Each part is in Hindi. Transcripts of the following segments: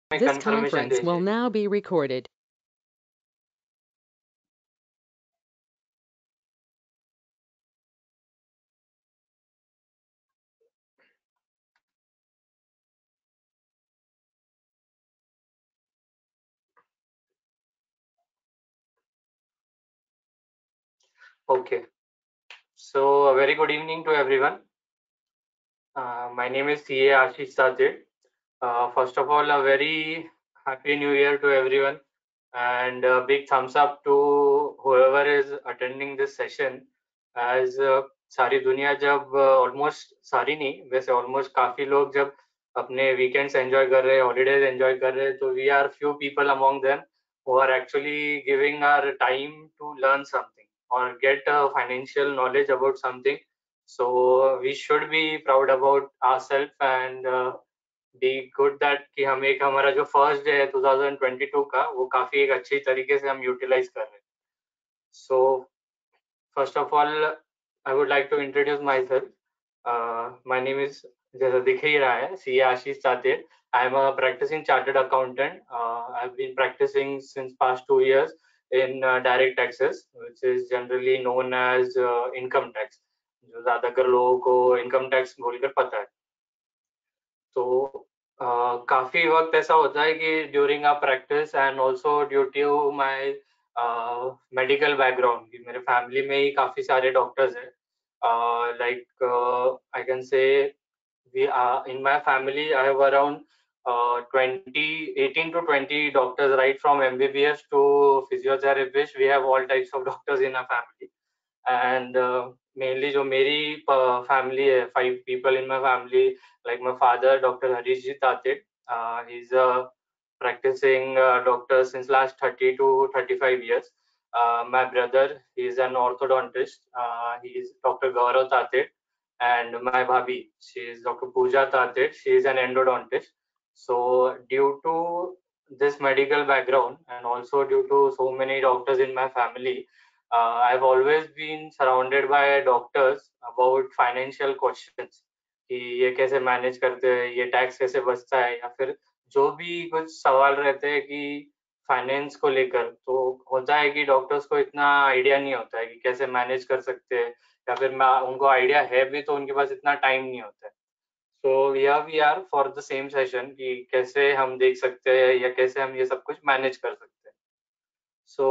This conference will now be recorded. Okay, so a very good evening to everyone. My name is CA Ashish Sajid. First of all, a very happy new year to everyone, and a big thumbs up to whoever is attending this session. As सारी दुनिया जब ऑलमोस्ट सारी नहीं वैसे ऑलमोस्ट काफी लोग जब अपने वीकेंड्स एंजॉय कर रहे हैं, हॉलीडेज एंजॉय कर रहे हैं, तो we are few people among them who are actually giving our time to learn something or get financial knowledge about something. So we should be proud about ourselves and be good that कि हम एक हमारा जो फर्स्ट डे है 2022 का वो काफी एक अच्छी तरीके से हम यूटिलाइज कर रहे हैं. So first of all, I would like to introduce myself. My name is जैसा दिख ही रहा है सी आशीष सातिर. I am a practicing chartered accountant. I've been practicing since past 2 years in direct taxes, which is generally known as income tax. जो ज्यादातर लोगों को इनकम टैक्स बोलकर पता है. तो काफी वक्त ऐसा होता है कि during our practice and also due to my medical background कि मेरे फैमिली में ही काफी सारे डॉक्टर्स हैं. Like I can say in my family I have around 18 to 20 doctors, right from MBBS to physiotherapists. We have all types of doctors in our family. And mainly जो मेरी family है, 5 people in my family, like my father, Dr. Harishjit Tatir. He's a practicing doctor since last 30 to 35 years. My brother, he's an orthodontist. He is Dr. Gaurav Tatir. And my bhabhi, she is Dr. Pooja Tatir. She is an endodontist. So due to this medical background and also due to so many doctors in my family, I've always been surrounded by doctors about financial questions कि ये कैसे मैनेज करते हैं, ये टैक्स कैसे बचता है, या फिर जो भी कुछ सवाल रहते हैं कि फाइनेंस को लेकर. तो होता है कि डॉक्टर्स को इतना आइडिया नहीं होता है कि कैसे मैनेज कर सकते हैं, या फिर उनको आइडिया है भी तो उनके पास इतना टाइम नहीं होता है. So we are for the same session कि कैसे हम देख सकते हैं या कैसे हम ये सब कुछ मैनेज कर सकते हैं. सो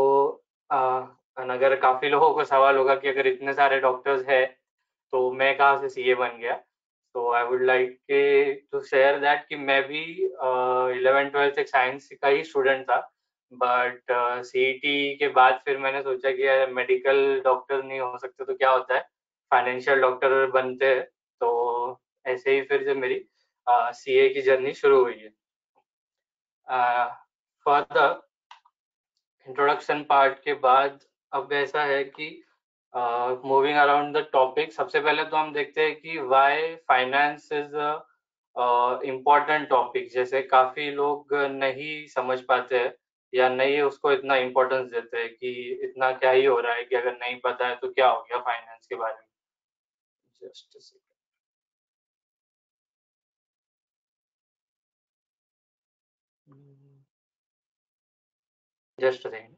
अगर काफी लोगों को सवाल होगा कि अगर इतने सारे डॉक्टर्स हैं तो मैं कहाँ से सीए बन गया. So I would like to share that कि मैं भी 11th-12th एक साइंस का ही स्टूडेंट था, बट सीईटी के बाद फिर मैंने सोचा कि यार मेडिकल डॉक्टर नहीं हो सकते तो क्या होता है, फाइनेंशियल डॉक्टर बनते हैं. तो ऐसे ही फिर से मेरी सीए की जर्नी शुरू हुई है. फर्दर इंट्रोडक्शन पार्ट के बाद अब ऐसा है कि मूविंग अराउंड द टॉपिक, सबसे पहले तो हम देखते हैं कि why finance is important topic. जैसे काफी लोग नहीं समझ पाते हैं या नहीं उसको इतना इम्पोर्टेंस देते हैं कि इतना क्या ही हो रहा है कि अगर नहीं पता है तो क्या हो गया फाइनेंस के बारे में. Just just second.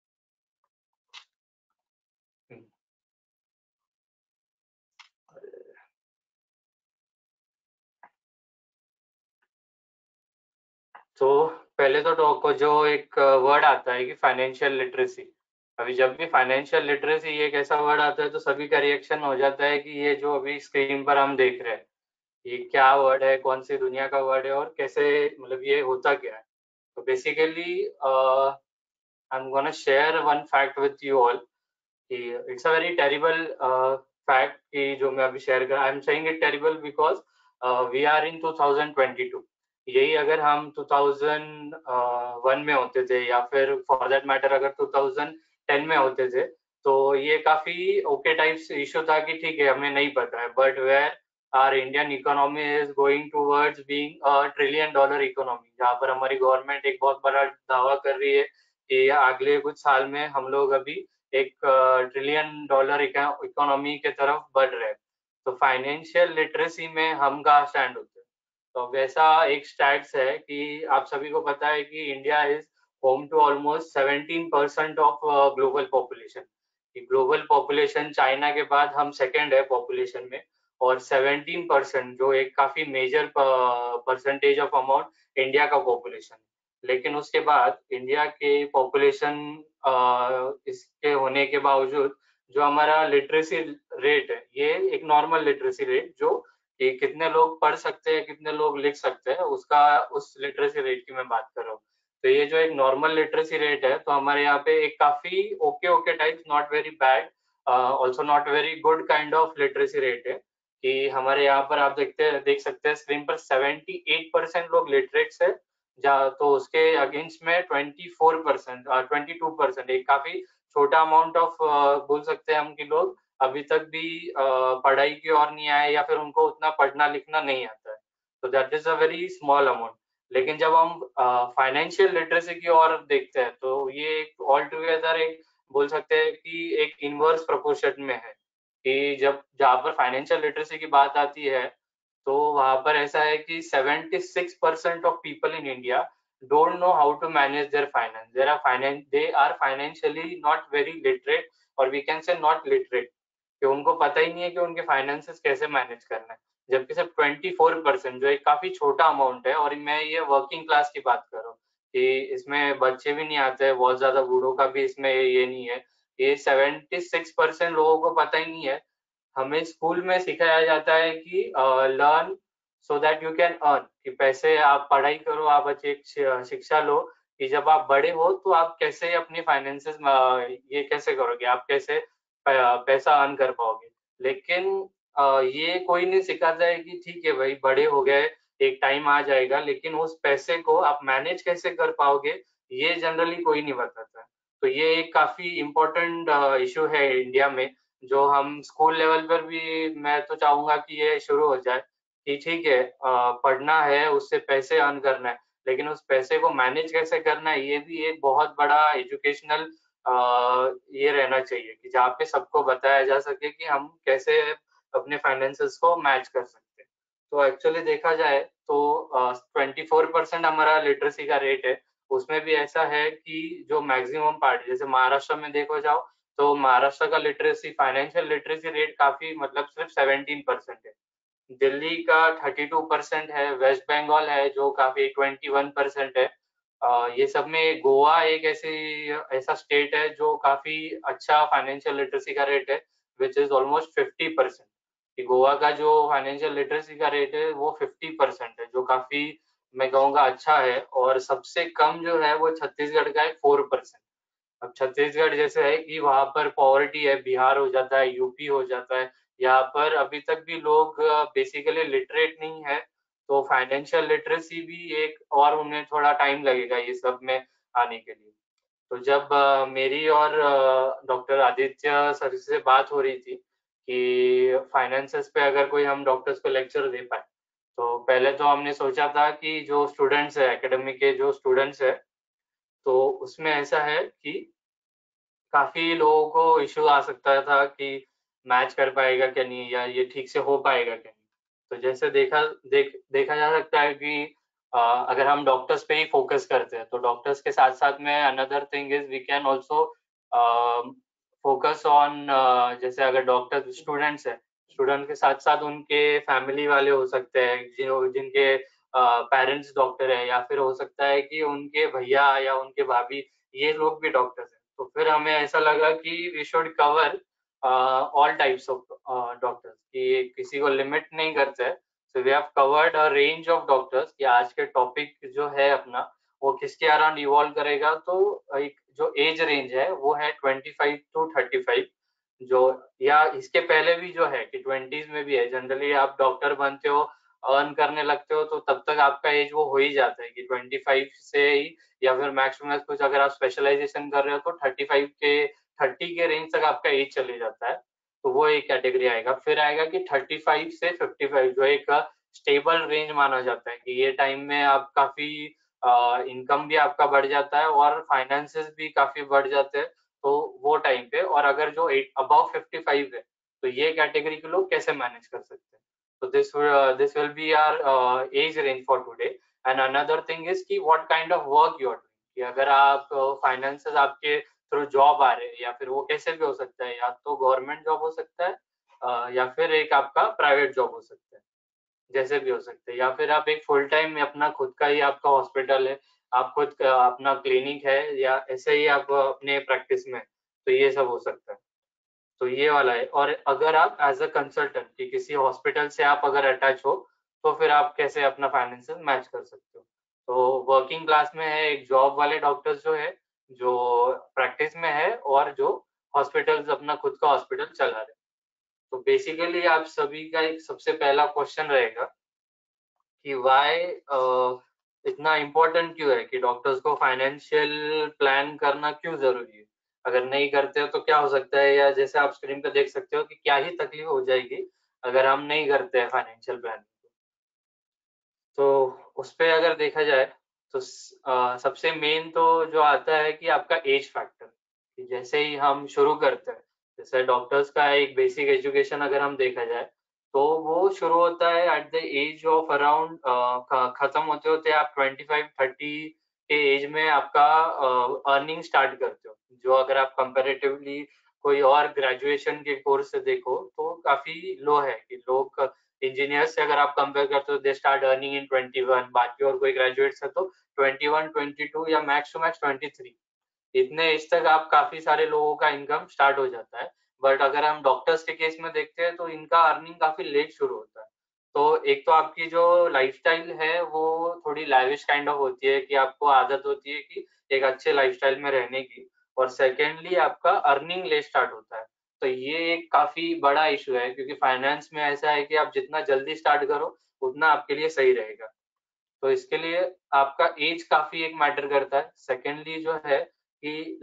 तो पहले तो जो एक वर्ड आता है कि फाइनेंशियल लिटरेसी. अभी जब भी फाइनेंशियल लिटरेसी एक ऐसा वर्ड आता है तो सभी का रिएक्शन हो जाता है कि ये जो अभी स्क्रीन पर हम देख रहे हैं ये क्या वर्ड है, कौन सी दुनिया का वर्ड है और कैसे, मतलब ये होता क्या है. तो basically I am gonna share one fact with you all. It's a very terrible fact कि जो मैं अभी शेयर कर, I am saying it terrible because we are in 2022. यही अगर हम 2001 में होते थे या फिर फॉर दैट मैटर अगर 2010 में होते थे तो ये काफी ओके टाइप्स इशू था कि ठीक है हमें नहीं पता है. But where are Indian economy is going towards being a $1 trillion economy, जहाँ पर हमारी गवर्नमेंट एक बहुत बड़ा दावा कर रही है कि अगले कुछ साल में हम लोग अभी एक $1 ट्रिलियन इकोनॉमी के तरफ बढ़ रहे हैं. तो फाइनेंशियल लिटरेसी में हम कहाँ स्टैंड होते हैं. तो वैसा एक स्टैट्स है कि आप सभी को पता है कि India is home to almost 17% of global population. Global population China के बाद हम सेकंड है पॉपुलेशन में, और 17% जो एक काफी major percentage of amount India का पॉपुलेशन। लेकिन उसके बाद इंडिया के पॉपुलेशन इसके होने के बावजूद जो हमारा लिटरेसी रेट है, ये एक नॉर्मल लिटरेसी रेट, जो कि कितने लोग पढ़ सकते हैं, कितने लोग लिख सकते हैं, उसका उस लिटरेसी रेट की मैं बात कर रहा हूँ। तो ये जो एक नॉर्मल लिटरेसी रेट है, तो हमारे यहाँ पे एक काफी okay okay types, not very bad, also not very good kind of literacy rate है। कि हमारे यहाँ पर आप देख सकते हैं स्क्रीन पर 78% लोग लिटरेट्स है, तो उसके अगेंस्ट में 24%, 22%, एक काफी छोटा अमाउंट ऑफ बोल सकते हैं हम कि लोग अभी तक भी पढ़ाई की ओर नहीं आए, या फिर उनको उतना पढ़ना लिखना नहीं आता है। तो that is a very small amount. लेकिन जब हम फाइनेंशियल लिटरेसी की ओर देखते हैं, तो ये ऑल टुगेदर एक बोल सकते हैं कि एक इनवर्स प्रोपोर्शन में है। कि जब जहाँ पर फाइनेंशियल लिटरेसी की बात आती है, तो वहां पर ऐसा है कि 76% of people in India don't know how to manage their finance. They are financially not very literate, or we can say not literate, कि उनको पता ही नहीं है कि उनके फाइनेंसेस कैसे मैनेज करना है। जबकि सिर्फ 24%, जो एक काफी छोटा अमाउंट है, और मैं ये वर्किंग क्लास की बात कर रहा हूँ कि इसमें बच्चे भी नहीं आते, बहुत ज्यादा बूढ़ों का भी इसमें ये नहीं है। ये 76% लोगों को पता ही नहीं है। हमें स्कूल में सिखाया जाता है कि learn so that you can earn, कि पैसे आप पढ़ाई करो, आप अच्छी शिक्षा लो, कि जब आप बड़े हो तो आप कैसे अपनी फाइनेंसेस ये कैसे करोगे, आप कैसे पैसा अर्न कर पाओगे। लेकिन ये कोई नहीं सिखाता है कि ठीक है भाई, बड़े हो गए, एक टाइम आ जाएगा, लेकिन उस पैसे को आप मैनेज कैसे कर पाओगे, ये जनरली कोई नहीं बताता। तो ये एक काफी इम्पोर्टेंट इशू है इंडिया में, जो हम स्कूल लेवल पर भी, मैं तो चाहूंगा कि ये शुरू हो जाए कि ठीक है, पढ़ना है, उससे पैसे अर्न करना है, लेकिन उस पैसे को मैनेज कैसे करना है, ये भी एक बहुत बड़ा एजुकेशनल ये रहना चाहिए, कि जहाँ पे सबको बताया जा सके कि हम कैसे अपने फाइनेंसेस को मैच कर सकते हैं। तो एक्चुअली देखा जाए तो 24% हमारा लिटरेसी का रेट है। उसमें भी ऐसा है कि जो मैक्सिमम पार्ट, जैसे महाराष्ट्र में देखो जाओ, तो महाराष्ट्र का लिटरेसी, फाइनेंशियल लिटरेसी रेट काफी, मतलब सिर्फ 17% है। दिल्ली का 32% है, वेस्ट बंगाल है जो काफी 21% है। ये सब में गोवा एक ऐसा स्टेट है जो काफी अच्छा फाइनेंशियल लिटरेसी का रेट है, विच इज ऑलमोस्ट 50%। कि गोवा का जो फाइनेंशियल लिटरेसी का रेट है वो 50% है, जो काफी मैं कहूँगा अच्छा है। और सबसे कम जो है वो छत्तीसगढ़ का है, 4%। अब छत्तीसगढ़ जैसे है कि वहां पर पॉवर्टी है, बिहार हो जाता है, यूपी हो जाता है, यहाँ पर अभी तक भी लोग बेसिकली लिटरेट नहीं है। तो फाइनेंशियल लिटरेसी भी एक, और उन्हें थोड़ा टाइम लगेगा ये सब में आने के लिए। तो जब मेरी और डॉक्टर आदित्य सर से बात हो रही थी कि फाइनेंसेस पे अगर कोई हम डॉक्टर्स को लेक्चर दे पाए, तो पहले तो हमने सोचा था कि जो स्टूडेंट्स है, एकेडमिक के जो स्टूडेंट्स है, तो उसमें ऐसा है कि काफी लोगों को इश्यू आ सकता था कि मैच कर पाएगा क्या नहीं, या ये ठीक से हो पाएगा क्या नहीं। तो जैसे देखा जा सकता है कि अगर हम डॉक्टर्स पे ही फोकस करते हैं, तो डॉक्टर्स के साथ साथ में another thing is we can also focus on, जैसे अगर डॉक्टर स्टूडेंट्स है, स्टूडेंट के साथ साथ उनके फैमिली वाले हो सकते हैं, जिनके पेरेंट्स डॉक्टर है, या फिर हो सकता है कि उनके भैया या उनके भाभी, ये लोग भी डॉक्टर्स हैं। तो फिर हमें ऐसा लगा कि we should cover all types of doctors, कि किसी को लिमिट नहीं करते हैं। So we have covered a range of doctors, कि आज के टॉपिक जो है अपना, वो किसके अराउंड इवॉल्व करेगा। तो एक जो एज रेंज है वो है 25 to 35, जो, या इसके पहले भी जो है कि 20s में भी है। जनरली आप डॉक्टर बनते हो, अर्न करने लगते हो, तो तब तक आपका एज वो हो ही जाता है कि 25 से ही, या फिर मैक्सिमम कुछ अगर आप स्पेशलाइजेशन कर रहे हो तो 30 के रेंज तक आपका एज चले जाता है। तो वो एक कैटेगरी आएगा। फिर आएगा कि 35 से 55, जो एक स्टेबल रेंज माना जाता है, कि ये टाइम में आप काफी इनकम भी आपका बढ़ जाता है, और फाइनेंसेस भी काफी बढ़ जाते हैं। तो वो टाइम पे, और अगर जो अबव 55 है, तो ये कैटेगरी के लोग कैसे मैनेज कर सकते हैं। So this will be our age range for today. And another thing is कि what kind of work you are doing, कि अगर आप finances आपके थ्रू जॉब आ रहे हैं, या फिर वो कैसे भी हो सकता है, या तो गवर्नमेंट जॉब हो सकता है, या फिर एक आपका प्राइवेट जॉब हो सकता है, जैसे भी हो सकते हैं, या फिर आप एक फुल टाइम अपना खुद का ही आपका हॉस्पिटल है, आप खुद का अपना क्लिनिक है, या ऐसे ही आप अपने प्रैक्टिस में, तो ये सब हो सकता है। तो ये वाला है। और अगर आप एज अ कंसल्टेंट कि किसी हॉस्पिटल से आप अगर अटैच हो, तो फिर आप कैसे अपना फाइनेंशियल मैच कर सकते हो। तो वर्किंग क्लास में है एक जॉब वाले डॉक्टर्स जो है, जो प्रैक्टिस में है, और जो हॉस्पिटल्स अपना खुद का हॉस्पिटल चला रहे हैं। तो बेसिकली आप सभी का एक सबसे पहला क्वेश्चन रहेगा कि वाई इतना इम्पोर्टेंट क्यों है, कि डॉक्टर्स को फाइनेंशियल प्लान करना क्यों जरूरी है। अगर नहीं करते हो तो क्या हो सकता है, या जैसे आप स्क्रीन पे देख सकते हो कि क्या ही तकलीफ हो जाएगी अगर हम नहीं करते हैं फाइनेंशियल प्लान। तो उस पे अगर देखा जाए तो सबसे मेन तो जो आता है कि आपका एज फैक्टर, कि जैसे ही हम शुरू करते हैं, जैसे डॉक्टर्स का एक बेसिक एजुकेशन अगर हम देखा जाए, तो वो शुरू होता है at the age of around, खत्म होते होते आप 25-30 के एज में आपका अर्निंग स्टार्ट करते हो। जो अगर आप कंपेरेटिवली कोई और ग्रेजुएशन के कोर्स से देखो तो काफी लो है, कि लोग इंजीनियर्स से अगर आप कंपेयर करते हो, दे स्टार्ट अर्निंग इन 21, बाकी और कोई ग्रेजुएट्स है तो 21, 22 या मैक्स टू मैक्स 23, इतने एज तक आप काफी सारे लोगों का इनकम स्टार्ट हो जाता है। बट अगर हम डॉक्टर्स के केस में देखते हैं तो इनका अर्निंग काफी लेट शुरू होता है। तो एक तो आपकी जो लाइफस्टाइल है वो थोड़ी लैविश काइंड ऑफ होती है, कि आपको आदत होती है कि एक अच्छे लाइफस्टाइल में रहने की, और सेकेंडली आपका अर्निंग लेट स्टार्ट होता है। तो ये एक काफी बड़ा इशू है, क्योंकि फाइनेंस में ऐसा है कि आप जितना जल्दी स्टार्ट करो उतना आपके लिए सही रहेगा। तो इसके लिए आपका एज काफी एक मैटर करता है। सेकेंडली जो है कि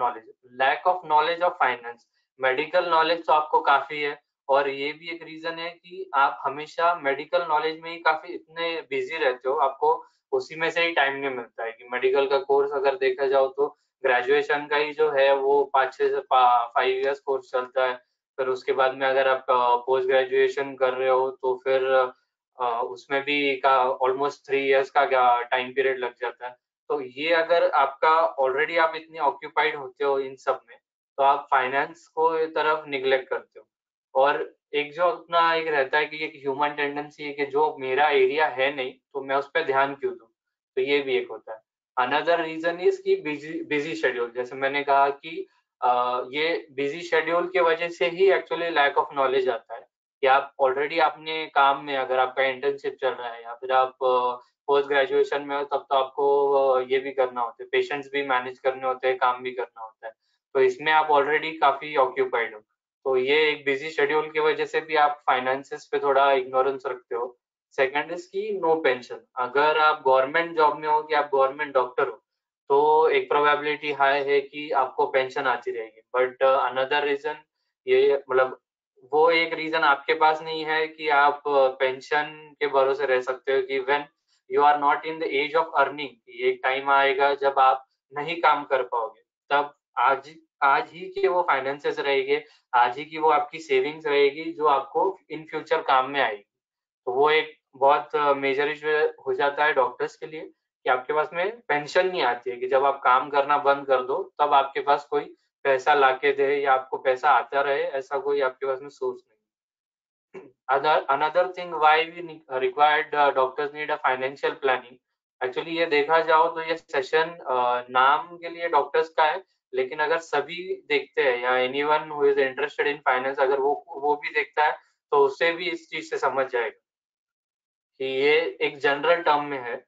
lack of knowledge of finance. Medical knowledge तो आपको काफी है, और ये भी एक रीजन है कि आप हमेशा मेडिकल नॉलेज में ही काफी इतने बिजी रहते हो, आपको उसी में से ही टाइम नहीं मिलता है। कि मेडिकल का कोर्स अगर देखा जाओ तो ग्रेजुएशन का ही जो है वो 5-6 से 5 इयर्स कोर्स चलता है। फिर उसके बाद में अगर आप पोस्ट ग्रेजुएशन कर रहे हो तो फिर उसमें भी का ऑलमोस्ट 3 इयर्स का टाइम पीरियड लग जाता है। तो ये अगर आपका ऑलरेडी आप इतने ऑक्यूपाइड होते हो इन सब में, तो आप फाइनेंस को तरफ निग्लेक्ट करते हो। और एक जो अपना एक रहता है कि एक ह्यूमन टेंडेंसी है कि जो मेरा एरिया है नहीं तो मैं उस पर ध्यान क्यों दूं, तो ये भी एक होता है। अनदर रीजन इज कि बिजी शेड्यूल, जैसे मैंने कहा कि ये बिजी शेड्यूल की वजह से ही एक्चुअली लैक ऑफ नॉलेज आता है। कि आप ऑलरेडी अपने काम में, अगर आपका इंटर्नशिप चल रहा है या फिर आप पोस्ट ग्रेजुएशन में हो, तब तो आपको ये भी करना होता है, पेशेंट्स भी मैनेज करने होते हैं, काम भी करना होता है। तो इसमें आप ऑलरेडी काफी ऑक्यूपाइड हो। तो ये एक बिजी शेड्यूल की वजह से भी आप फाइनेंसिस पे थोड़ा इग्नोरेंस रखते हो। सेकंड इज की नो पेंशन। अगर आप गवर्नमेंट जॉब में हो कि आप गवर्नमेंट डॉक्टर हो, तो एक प्रोबेबिलिटी हाई है कि आपको पेंशन आती रहेगी। बट अनदर रीजन, ये मतलब वो एक रीजन आपके पास नहीं है कि आप पेंशन के भरोसे रह सकते हो, कि when you are not in the age of earning, एक टाइम आएगा जब आप नहीं काम कर पाओगे, तब आज आज ही के वो फाइनेंसेस रहेंगे, आज ही की वो आपकी सेविंग्स रहेगी जो आपको इन फ्यूचर काम में आएगी। तो वो एक बहुत मेजर इशू हो जाता है डॉक्टर्स के लिए, कि आपके पास में पेंशन नहीं आती है, कि जब आप काम करना बंद कर दो तब आपके पास कोई पैसा लाके दे या आपको पैसा आता रहे, ऐसा कोई आपके पास में सोर्स नहीं। Another thing why we required doctors need a financial planning. Actually ये देखा जाओ तो ये सेशन नाम के लिए डॉक्टर्स का है, लेकिन अगर सभी देखते हैं या anyone who is interested in finance अगर वो भी देखता है, तो उसे भी इस चीज से समझ जाएगा कि ये एक जनरल टर्म में है।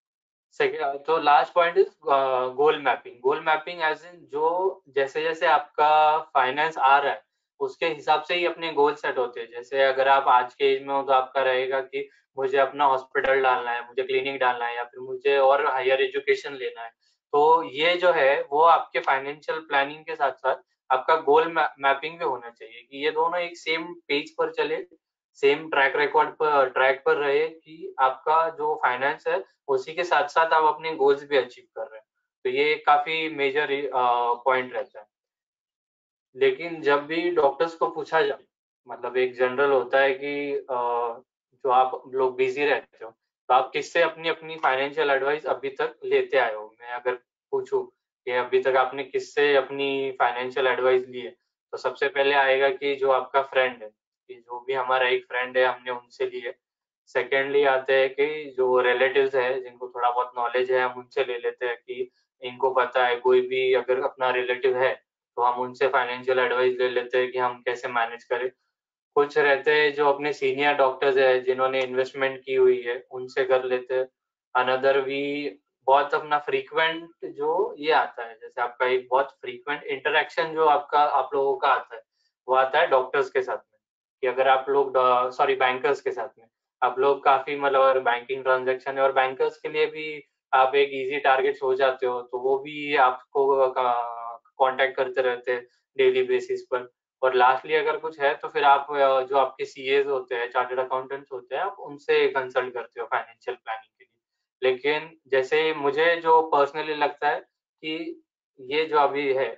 तो last point is goal mapping. Goal mapping as in जो जैसे जैसे आपका फाइनेंस आ रहा है उसके हिसाब से ही अपने गोल सेट होते हैं। जैसे अगर आप आज के एज में हो तो आपका रहेगा कि मुझे अपना हॉस्पिटल डालना है, मुझे क्लिनिक डालना है, या फिर मुझे और हायर एजुकेशन लेना है। तो ये जो है वो आपके फाइनेंशियल प्लानिंग के साथ साथ आपका गोल मैपिंग भी होना चाहिए, कि ये दोनों एक सेम पेज पर चले, सेम ट्रैक पर रहे, कि आपका जो फाइनेंस है उसी के साथ साथ आप अपने गोल्स भी अचीव कर रहे हैं। तो ये काफी मेजर पॉइंट रहता है। लेकिन जब भी डॉक्टर्स को पूछा जाए मतलब एक जनरल होता है कि जो आप लोग बिजी रहते हो, तो आप किससे अपनी अपनी फाइनेंशियल एडवाइस अभी तक लेते आए हो? मैं अगर पूछूं कि अभी तक आपने किससे अपनी फाइनेंशियल एडवाइस ली है, तो सबसे पहले आएगा कि जो आपका फ्रेंड है, कि जो भी हमारा एक फ्रेंड है हमने उनसे ली है। सेकेंडली आते हैं कि जो रिलेटिव्स है जिनको थोड़ा बहुत नॉलेज है हम उनसे ले लेते हैं कि इनको पता है कोई भी अगर अपना रिलेटिव है तो हम उनसे फाइनेंशियल एडवाइस ले लेते हैं कि हम कैसे मैनेज करें। कुछ रहते हैं जो अपने सीनियर डॉक्टर्स है जिन्होंने इन्वेस्टमेंट की हुई है उनसे कर लेते हैं। अनदर वी बहुत अपना फ्रीक्वेंट जो ये आता है, जैसे आपका एक बहुत फ्रीक्वेंट इंटरेक्शन जो आपका आप लोगों का आता है वो आता है डॉक्टर्स के साथ में, कि अगर आप लोग सॉरी बैंकर्स के साथ में आप लोग काफी मतलब अगर बैंकिंग ट्रांजेक्शन है और बैंकर्स के लिए भी आप एक इजी टारगेट हो जाते हो तो वो भी आपको कांटेक्ट करते रहते हैं डेली बेसिस पर। और लास्टली अगर कुछ है तो फिर आप जो आपके सीएज होते हैं, चार्टर्ड अकाउंटेंट्स होते हैं, आप उनसे कंसल्ट करते हो फाइनेंशियल प्लानिंग के लिए। लेकिन जैसे मुझे जो पर्सनली लगता है कि ये जो अभी है,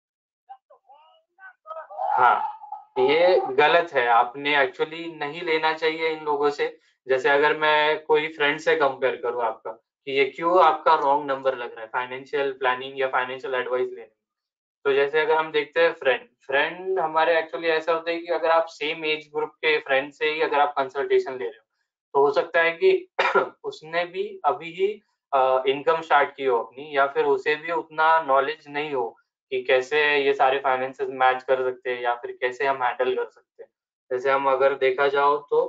हाँ, ये गलत है, आपने एक्चुअली नहीं लेना चाहिए इन लोगों से। जैसे अगर मैं कोई फ्रेंड से कंपेयर करूँ आपका, कि ये क्यों आपका रॉन्ग नंबर लग रहा है फाइनेंशियल प्लानिंग या फाइनेंशियल एडवाइस लेने में। तो जैसे अगर हम देखते हैं फ्रेंड फ्रेंड हमारे एक्चुअली ऐसा होता है कि अगर आप सेम एज ग्रुप के फ्रेंड से ही अगर आप कंसल्टेशन ले रहे हो तो हो सकता है कि उसने भी अभी ही इनकम स्टार्ट की हो अपनी, या फिर उसे भी उतना नॉलेज नहीं हो कि कैसे ये सारे फाइनेंसेस मैच कर सकते हैं या फिर कैसे हम हैंडल कर सकते हैं। जैसे हम अगर देखा जाओ तो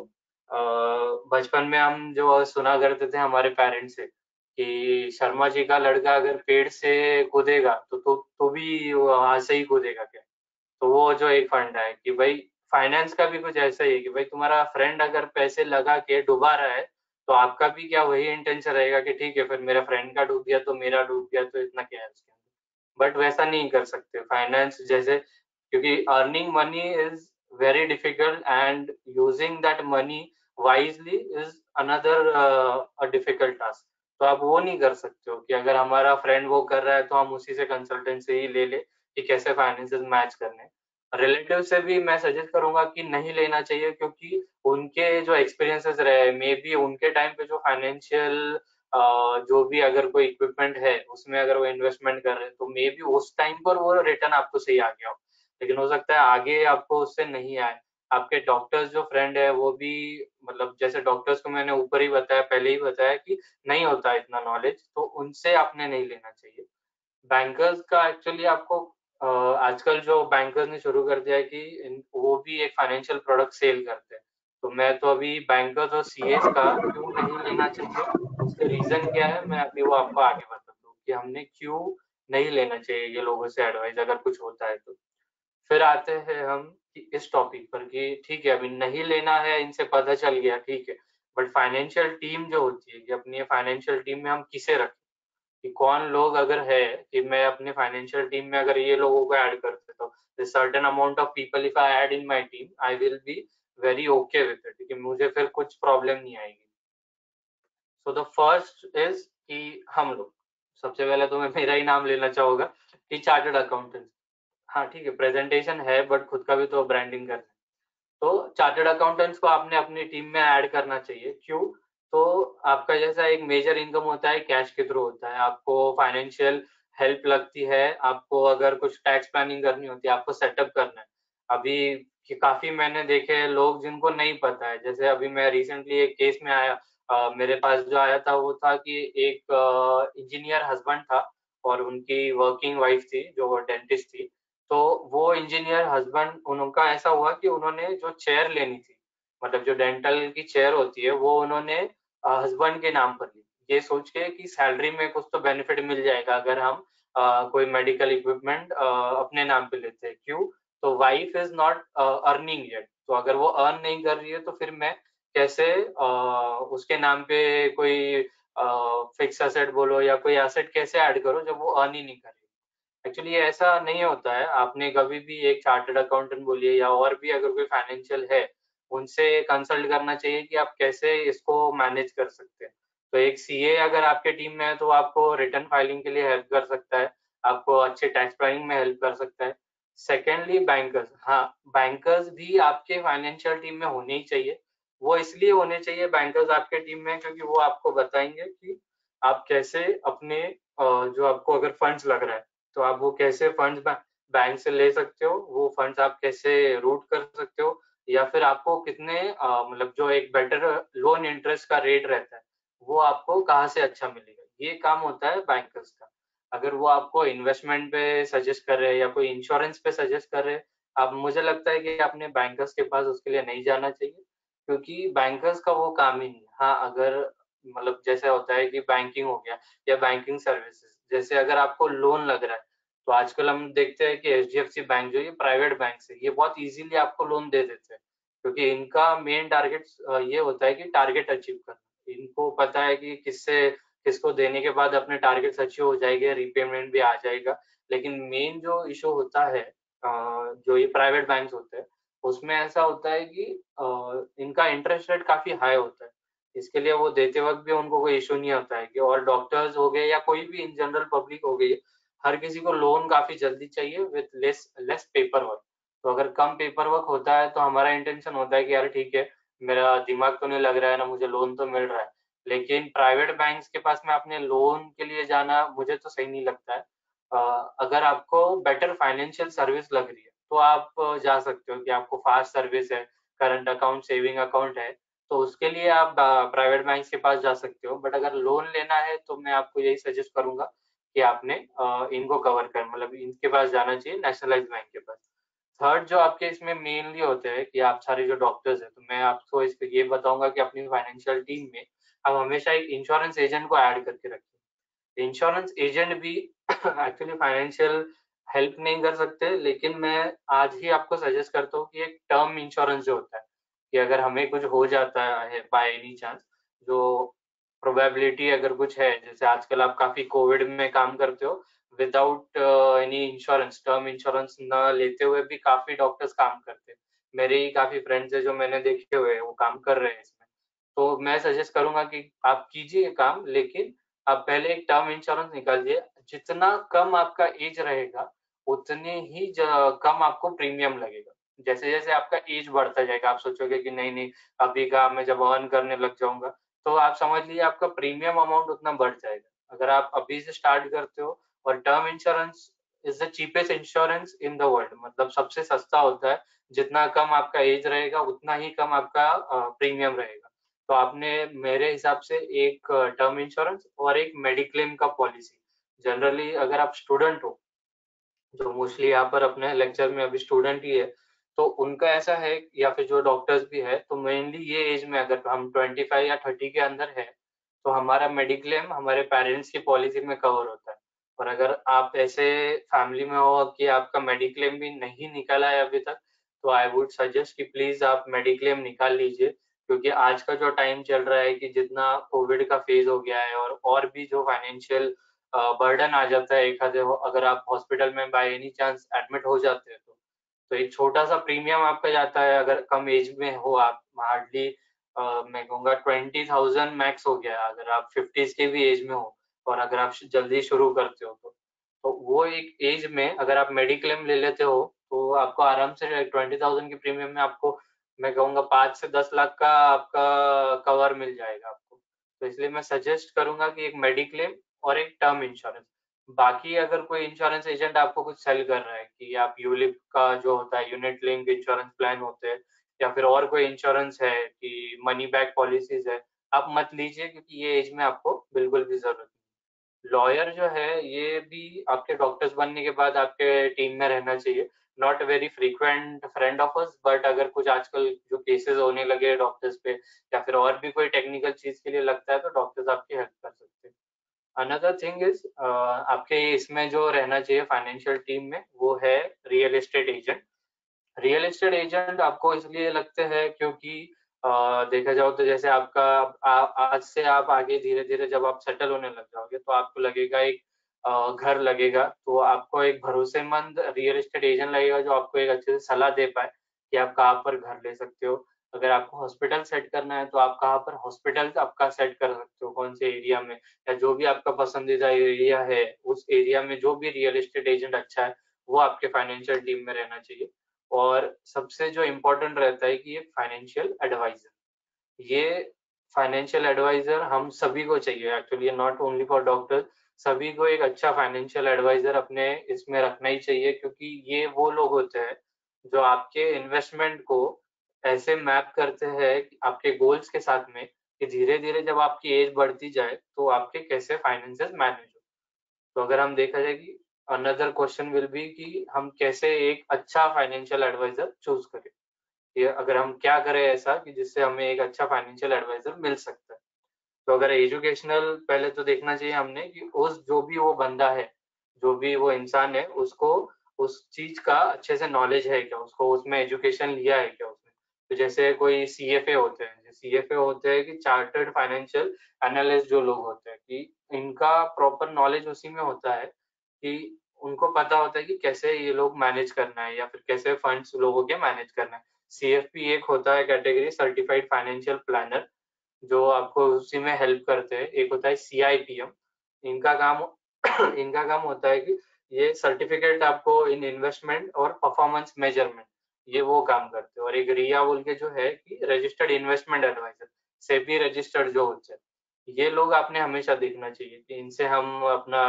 बचपन में हम जो सुना करते थे हमारे पेरेंट्स से कि शर्मा जी का लड़का अगर पेड़ से कूदेगा तो भी वो वहां से ही कूदेगा क्या। तो वो जो एक फंड है कि भाई फाइनेंस का भी कुछ ऐसा ही है कि भाई तुम्हारा फ्रेंड अगर पैसे लगा के डुबा रहा है तो आपका भी क्या वही इंटेंशन रहेगा कि ठीक है फिर मेरा फ्रेंड का डूब गया तो मेरा डूब गया तो इतना क्या है उसके अंदर। बट वैसा नहीं कर सकते फाइनेंस जैसे, क्योंकि earning money is very difficult and using that money wisely is another difficult task. तो आप वो नहीं कर सकते हो कि अगर हमारा फ्रेंड वो कर रहा है तो हम उसी से कंसल्टेंट से ही ले ले कि कैसे फाइनेंसेस मैच करने। रिलेटिव से भी मैं सजेस्ट करूंगा कि नहीं लेना चाहिए, क्योंकि उनके जो एक्सपीरियंसेस रहे मे बी उनके टाइम पे जो फाइनेंशियल जो भी अगर कोई इक्विपमेंट है उसमें अगर वो इन्वेस्टमेंट कर रहे हैं तो मे बी उस टाइम पर वो रिटर्न आपको सही आ गया हो, लेकिन हो सकता है आगे आपको उससे नहीं आए। आपके डॉक्टर्स जो फ्रेंड है वो भी मतलब जैसे डॉक्टर्स को मैंने ऊपर ही बताया, पहले ही बताया कि नहीं होता इतना नॉलेज, तो उनसे आपने नहीं लेना चाहिए। बैंकर्स का एक्चुअली आपको आजकल जो बैंकर्स ने शुरू कर दिया है कि वो भी एक फाइनेंशियल प्रोडक्ट सेल करते हैं। तो मैं तो अभी बैंकर्स और सीएस का क्यों नहीं लेना चाहिए, उसके रीजन क्या है मैं अभी वो आपको आगे बताता हूँ कि हमने क्यों नहीं लेना चाहिए ये लोगों से एडवाइस अगर कुछ होता है तो। फिर आते हैं हम कि इस टॉपिक पर कि ठीक है अभी नहीं लेना है, इनसे पता चल गया ठीक है, बट फाइनेंशियल टीम जो होती है कि अपनी फाइनेंशियल टीम में हम किसे रखें, कि कौन लोग अगर है कि मैं अपने फाइनेंशियल टीम में अगर ये लोगों को ऐड कर देता हूँ, certain amount of people if I add in my team I will be very okay with it, कि मुझे फिर कुछ प्रॉब्लम नहीं आएगी। सो द फर्स्ट इज कि हम लोग सबसे पहले तो मैं मेरा ही नाम लेना चाहूंगा कि चार्टर्ड अकाउंटेंट। हाँ ठीक है प्रेजेंटेशन है बट खुद का भी तो ब्रांडिंग करना है। तो चार्टर्ड अकाउंटेंट्स को आपने अपनी टीम में ऐड करना चाहिए। क्यों? तो आपका जैसा एक मेजर इनकम होता है कैश के थ्रू होता है, आपको फाइनेंशियल हेल्प लगती है, आपको अगर कुछ टैक्स प्लानिंग करनी होती है, आपको सेटअप करना है। अभी कि काफी मैंने देखे हैं लोग जिनको नहीं पता है, जैसे अभी मैं रिसेंटली एक केस में आया, मेरे पास जो आया था वो था कि एक इंजीनियर हस्बैंड था और उनकी वर्किंग वाइफ थी जो डेंटिस्ट थी। तो वो इंजीनियर हस्बैंड उनका ऐसा हुआ कि उन्होंने जो चेयर लेनी थी, मतलब जो डेंटल की चेयर होती है वो उन्होंने हस्बैंड के नाम पर ली, ये सोच के कि सैलरी में कुछ तो बेनिफिट मिल जाएगा अगर हम कोई मेडिकल इक्विपमेंट अपने नाम पे लेते हैं। क्यों? तो wife is not earning yet, तो अगर वो अर्न नहीं कर रही है तो फिर मैं कैसे उसके नाम पे कोई फिक्स एसेट बोलो या कोई एसेट कैसे ऐड करो जब वो अर्न ही नहीं कर रही। एक्चुअली ऐसा नहीं होता है, आपने कभी भी एक चार्टर्ड अकाउंटेंट बोलिए या और भी अगर कोई फाइनेंशियल है उनसे कंसल्ट करना चाहिए कि आप कैसे इसको मैनेज कर सकते हैं। तो एक सीए अगर आपके टीम में है तो आपको रिटर्न फाइलिंग के लिए हेल्प कर सकता है, आपको अच्छे टैक्स प्लानिंग में हेल्प कर सकता है। सेकेंडली बैंकर्स, हाँ, बैंकर्स भी आपके फाइनेंशियल टीम में होने ही चाहिए। वो इसलिए होने चाहिए बैंकर्स आपके टीम में, क्योंकि वो आपको बताएंगे कि आप कैसे अपने जो आपको अगर फंड्स लग रहा है तो आप वो कैसे फंड्स बैंक से ले सकते हो, वो फंड्स आप कैसे रूट कर सकते हो, या फिर आपको कितने मतलब जो एक बेटर लोन इंटरेस्ट का रेट रहता है वो आपको कहाँ से अच्छा मिलेगा, ये काम होता है बैंकर्स का। अगर वो आपको इन्वेस्टमेंट पे सजेस्ट कर रहे हैं या कोई इंश्योरेंस पे सजेस्ट कर रहे हैं, अब मुझे लगता है कि अपने बैंकर्स के पास उसके लिए नहीं जाना चाहिए, क्योंकि बैंकर्स का वो काम ही नहीं है। हाँ, अगर मतलब जैसे होता है कि बैंकिंग हो गया या बैंकिंग सर्विसेज, जैसे अगर आपको लोन लग रहा है तो आजकल हम देखते हैं कि एचडीएफसी बैंक जो ये प्राइवेट बैंक है, ये बहुत इजीली आपको लोन दे देते हैं, क्योंकि इनका मेन टारगेट ये होता है कि टारगेट अचीव करना। इनको पता है कि किसको देने के बाद अपने टारगेट्स अचीव हो जाएंगे, रीपेमेंट भी आ जाएगा। लेकिन मेन जो इशू होता है जो ये प्राइवेट बैंक्स होते हैं, उसमें ऐसा होता है कि इनका इंटरेस्ट रेट काफी हाई होता है। इसके लिए वो देते वक्त भी उनको कोई इशू नहीं होता है कि, और डॉक्टर्स हो गए या कोई भी इन जनरल पब्लिक हो गई, हर किसी को लोन काफी जल्दी चाहिए with less less paper work. तो अगर कम पेपर वर्क होता है तो हमारा इंटेंशन होता है कि यार ठीक है, मेरा दिमाग तो नहीं लग रहा है ना, मुझे लोन तो मिल रहा है। लेकिन प्राइवेट बैंक्स के पास में अपने लोन के लिए जाना मुझे तो सही नहीं लगता है। अगर आपको बेटर फाइनेंशियल सर्विस लग रही है तो आप जा सकते हो, कि आपको फास्ट सर्विस है, करंट अकाउंट, सेविंग अकाउंट है, तो उसके लिए आप प्राइवेट बैंक के पास जा सकते हो। बट अगर लोन लेना है तो मैं आपको यही सजेस्ट करूंगा कि आपने इनको कवर कर, मतलब इनके पास जाना चाहिए, नेशनलाइज बैंक के पास। थर्ड जो आपके इसमें मेनली होते हैं कि आप सारे जो डॉक्टर्स हैं, तो मैं आपको इस ये बताऊंगा कि अपनी फाइनेंशियल टीम में आप हमेशा एक इंश्योरेंस एजेंट को ऐड करके रखिए। इंश्योरेंस एजेंट भी एक्चुअली फाइनेंशियल हेल्प नहीं कर सकते, लेकिन मैं आज ही आपको सजेस्ट करता हूँ कि एक टर्म इंश्योरेंस जो होता है, कि अगर हमें कुछ हो जाता है बाय एनी चांस, जो प्रोबेबिलिटी अगर कुछ है, जैसे आजकल आप काफी कोविड में काम करते हो without any insurance, term insurance न लेते हुए भी काफी डॉक्टर्स काम करते हैं। मेरे ही काफी फ्रेंड्स है जो मैंने देखे हुए हैं, वो काम कर रहे हैं इसमें। तो मैं सजेस्ट करूंगा कि आप कीजिए काम, लेकिन आप पहले एक टर्म इंश्योरेंस निकालिए। जितना कम आपका एज रहेगा उतने ही कम आपको प्रीमियम लगेगा। जैसे जैसे आपका एज बढ़ता जाएगा, आप सोचोगे कि नहीं नहीं, अभी का मैं जब अर्न करने लग जाऊंगा, तो आप समझ लीजिए आपका प्रीमियम अमाउंट उतना बढ़ जाएगा। अगर आप अभी से स्टार्ट करते हो, और term insurance is the cheapest insurance in the world, मतलब सबसे सस्ता होता है। जितना कम आपका एज रहेगा उतना ही कम आपका प्रीमियम रहेगा। तो आपने मेरे हिसाब से एक टर्म इंश्योरेंस और एक मेडिक्लेम का पॉलिसी, जनरली अगर आप स्टूडेंट हो, जो मोस्टली यहाँ पर अपने लेक्चर में अभी स्टूडेंट ही है, तो उनका ऐसा है, या फिर जो डॉक्टर्स भी है, तो मेनली ये एज में अगर हम 25 या 30 के अंदर है, तो हमारा मेडिक्लेम हमारे पेरेंट्स की पॉलिसी में कवर होता है। और अगर आप ऐसे फैमिली में हो कि आपका मेडिक्लेम भी नहीं निकाला है अभी तक, तो आई वुड सजेस्ट कि प्लीज आप मेडिक्लेम निकाल लीजिए, क्योंकि आज का जो टाइम चल रहा है कि जितना कोविड का फेज हो गया है, और भी जो फाइनेंशियल बर्डन आ जाता है एक आधे, अगर आप हॉस्पिटल में बाय एनी चांस एडमिट हो जाते हैं, तो एक छोटा सा प्रीमियम आपका जाता है। अगर कम एज में हो आप, हार्डली मैं कहूँगा 20,000 मैक्स हो गया अगर आप 50s के भी एज में हो, और अगर आप जल्दी शुरू करते हो तो वो एक एज में अगर आप मेडिक्लेम ले लेते हो, तो आपको आराम से 20,000 के प्रीमियम में आपको, मैं कहूँगा 5 से 10 लाख का आपका कवर मिल जाएगा आपको। तो इसलिए मैं सजेस्ट करूंगा कि एक मेडिक्लेम और एक टर्म इंश्योरेंस। बाकी अगर कोई इंश्योरेंस एजेंट आपको कुछ सेल कर रहा है कि आप यूलिप का जो होता है, यूनिट लिंक इंश्योरेंस प्लान होते हैं, या फिर और कोई इंश्योरेंस है कि मनी बैक पॉलिसीज है, आप मत लीजिए, क्योंकि ये एज में आपको बिल्कुल भी जरूरत नहीं। लॉयर जो है ये भी आपके डॉक्टर्स बनने के बाद आपके टीम में रहना चाहिए। Not very frequent friend of us, but अगर कुछ आजकल जो केसेस होने लगे डॉक्टर्स पे, या फिर और भी कोई टेक्निकल चीज के लिए लगता है, तो डॉक्टर्स आपकी हेल्प कर सकते हैं। अनदर थिंग इज, आपके इसमें जो रहना चाहिए फाइनेंशियल टीम में, वो है real estate agent. Real estate agent आपको इसलिए लगते हैं क्योंकि देखा जाओ तो जैसे आपका आज से आप आगे धीरे धीरे जब आप सेटल होने लग जाओगे, तो आपको लगेगा एक घर लगेगा, तो आपको एक भरोसेमंद रियल एस्टेट एजेंट लगेगा जो आपको एक अच्छे से सलाह दे पाए कि आप कहाँ पर घर ले सकते हो। अगर आपको हॉस्पिटल सेट करना है तो आप कहाँ पर हॉस्पिटल आपका सेट कर सकते हो, कौन से एरिया में, या जो भी आपका पसंदीदा एरिया है उस एरिया में जो भी रियल एस्टेट एजेंट अच्छा है वो आपके फाइनेंशियल टीम में रहना चाहिए। और सबसे जो इम्पोर्टेंट रहता है कि ये फाइनेंशियल एडवाइजर, ये फाइनेंशियल एडवाइजर हम सभी को चाहिए actually, not only for doctor. सभी को एक अच्छा फाइनेंशियल एडवाइजर अपने इसमें रखना ही चाहिए, क्योंकि ये वो लोग होते हैं जो आपके इन्वेस्टमेंट को ऐसे मैप करते हैं आपके गोल्स के साथ में, कि धीरे धीरे जब आपकी एज बढ़ती जाए तो आपके कैसे फाइनेंसेस मैनेज हो। तो अगर हम देखा जाए कि अनदर क्वेश्चन विल बी कि हम कैसे एक अच्छा फाइनेंशियल एडवाइजर चूज करें, ये अगर हम क्या करें ऐसा कि जिससे हमें एक अच्छा फाइनेंशियल एडवाइजर मिल सकता है। तो अगर एजुकेशनल पहले तो देखना चाहिए हमने कि उस जो भी वो बंदा है, जो भी वो इंसान है, उसको उस चीज का अच्छे से नॉलेज है क्या, उसको उसमें एजुकेशन लिया है क्या उसने। तो जैसे कोई सीएफए होते हैं, सीएफए होते हैं कि चार्टर्ड फाइनेंशियल एनालिस्ट जो लोग होते हैं, कि इनका प्रॉपर नॉलेज उसी में होता है कि उनको पता होता है कि कैसे ये लोग मैनेज करना है या फिर कैसे फंड्स लोगों के मैनेज करना है। सीएफपी एक होता है कैटेगरी, सर्टिफाइड फाइनेंशियल प्लानर, जो आपको उसी में हेल्प करते हैं। एक होता है सीआईपीएम, इनका काम इनका काम होता है कि ये सर्टिफिकेट आपको इन इन्वेस्टमेंट और परफॉर्मेंस मेजरमेंट, ये वो काम करते हैं। और एक रिया बोल के जो है कि registered investment adviser, SEBI registered जो होते हैं, ये लोग आपने हमेशा देखना चाहिए कि इनसे हम अपना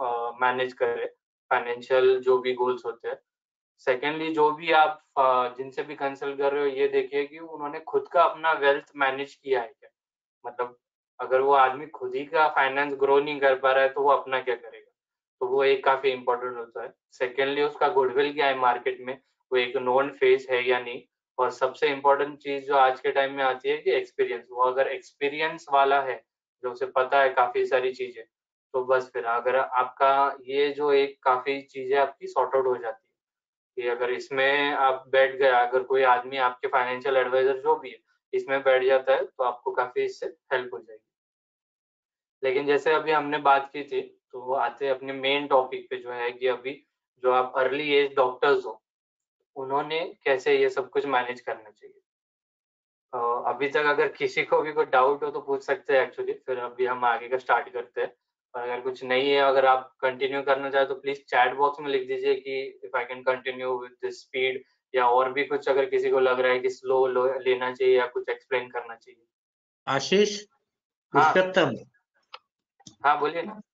मैनेज करें फाइनेंशियल जो भी गोल्स होते हैं। सेकेंडली जो भी आप जिनसे भी कंसल्ट कर रहे हो, ये देखिए कि उन्होंने खुद का अपना वेल्थ मैनेज किया है क्या। मतलब अगर वो आदमी खुद ही का फाइनेंस ग्रो नहीं कर पा रहा है तो वो अपना क्या करेगा। तो वो एक काफी इंपॉर्टेंट होता है। सेकेंडली उसका गुडविल क्या है मार्केट में, वो एक नोन फेस है या नहीं। और सबसे इम्पोर्टेंट चीज जो आज के टाइम में आती है कि एक्सपीरियंस, वो अगर एक्सपीरियंस वाला है, जो उसे पता है काफी सारी चीजें, तो बस फिर अगर आपका ये जो एक काफी चीजें आपकी सॉर्ट आउट हो जाती है कि अगर इसमें आप बैठ गए, अगर कोई आदमी आपके फाइनेंशियल एडवाइजर जो भी है इसमें बैठ जाता है, तो आपको काफी इससे हेल्प हो जाएगी। लेकिन जैसे अभी हमने बात की थी, तो वो आते हैं अपने मेन टॉपिक पे, जो है कि अभी जो आप अर्ली एज डॉक्टर्स हो, उन्होंने कैसे ये सब कुछ मैनेज करना चाहिए। अभी तक अगर किसी को भी कोई डाउट हो तो पूछ सकते हैं एक्चुअली, फिर अभी हम आगे का स्टार्ट करते हैं। और अगर कुछ नहीं है, अगर आप कंटिन्यू करना चाहे तो प्लीज चैट बॉक्स में लिख दीजिए कि if I can continue with this speed, या और भी कुछ अगर किसी को लग रहा है कि स्लो लेना चाहिए या कुछ एक्सप्लेन करना चाहिए। आशीष, हाँ पुरुषोत्तम, हाँ, बोलिए ना।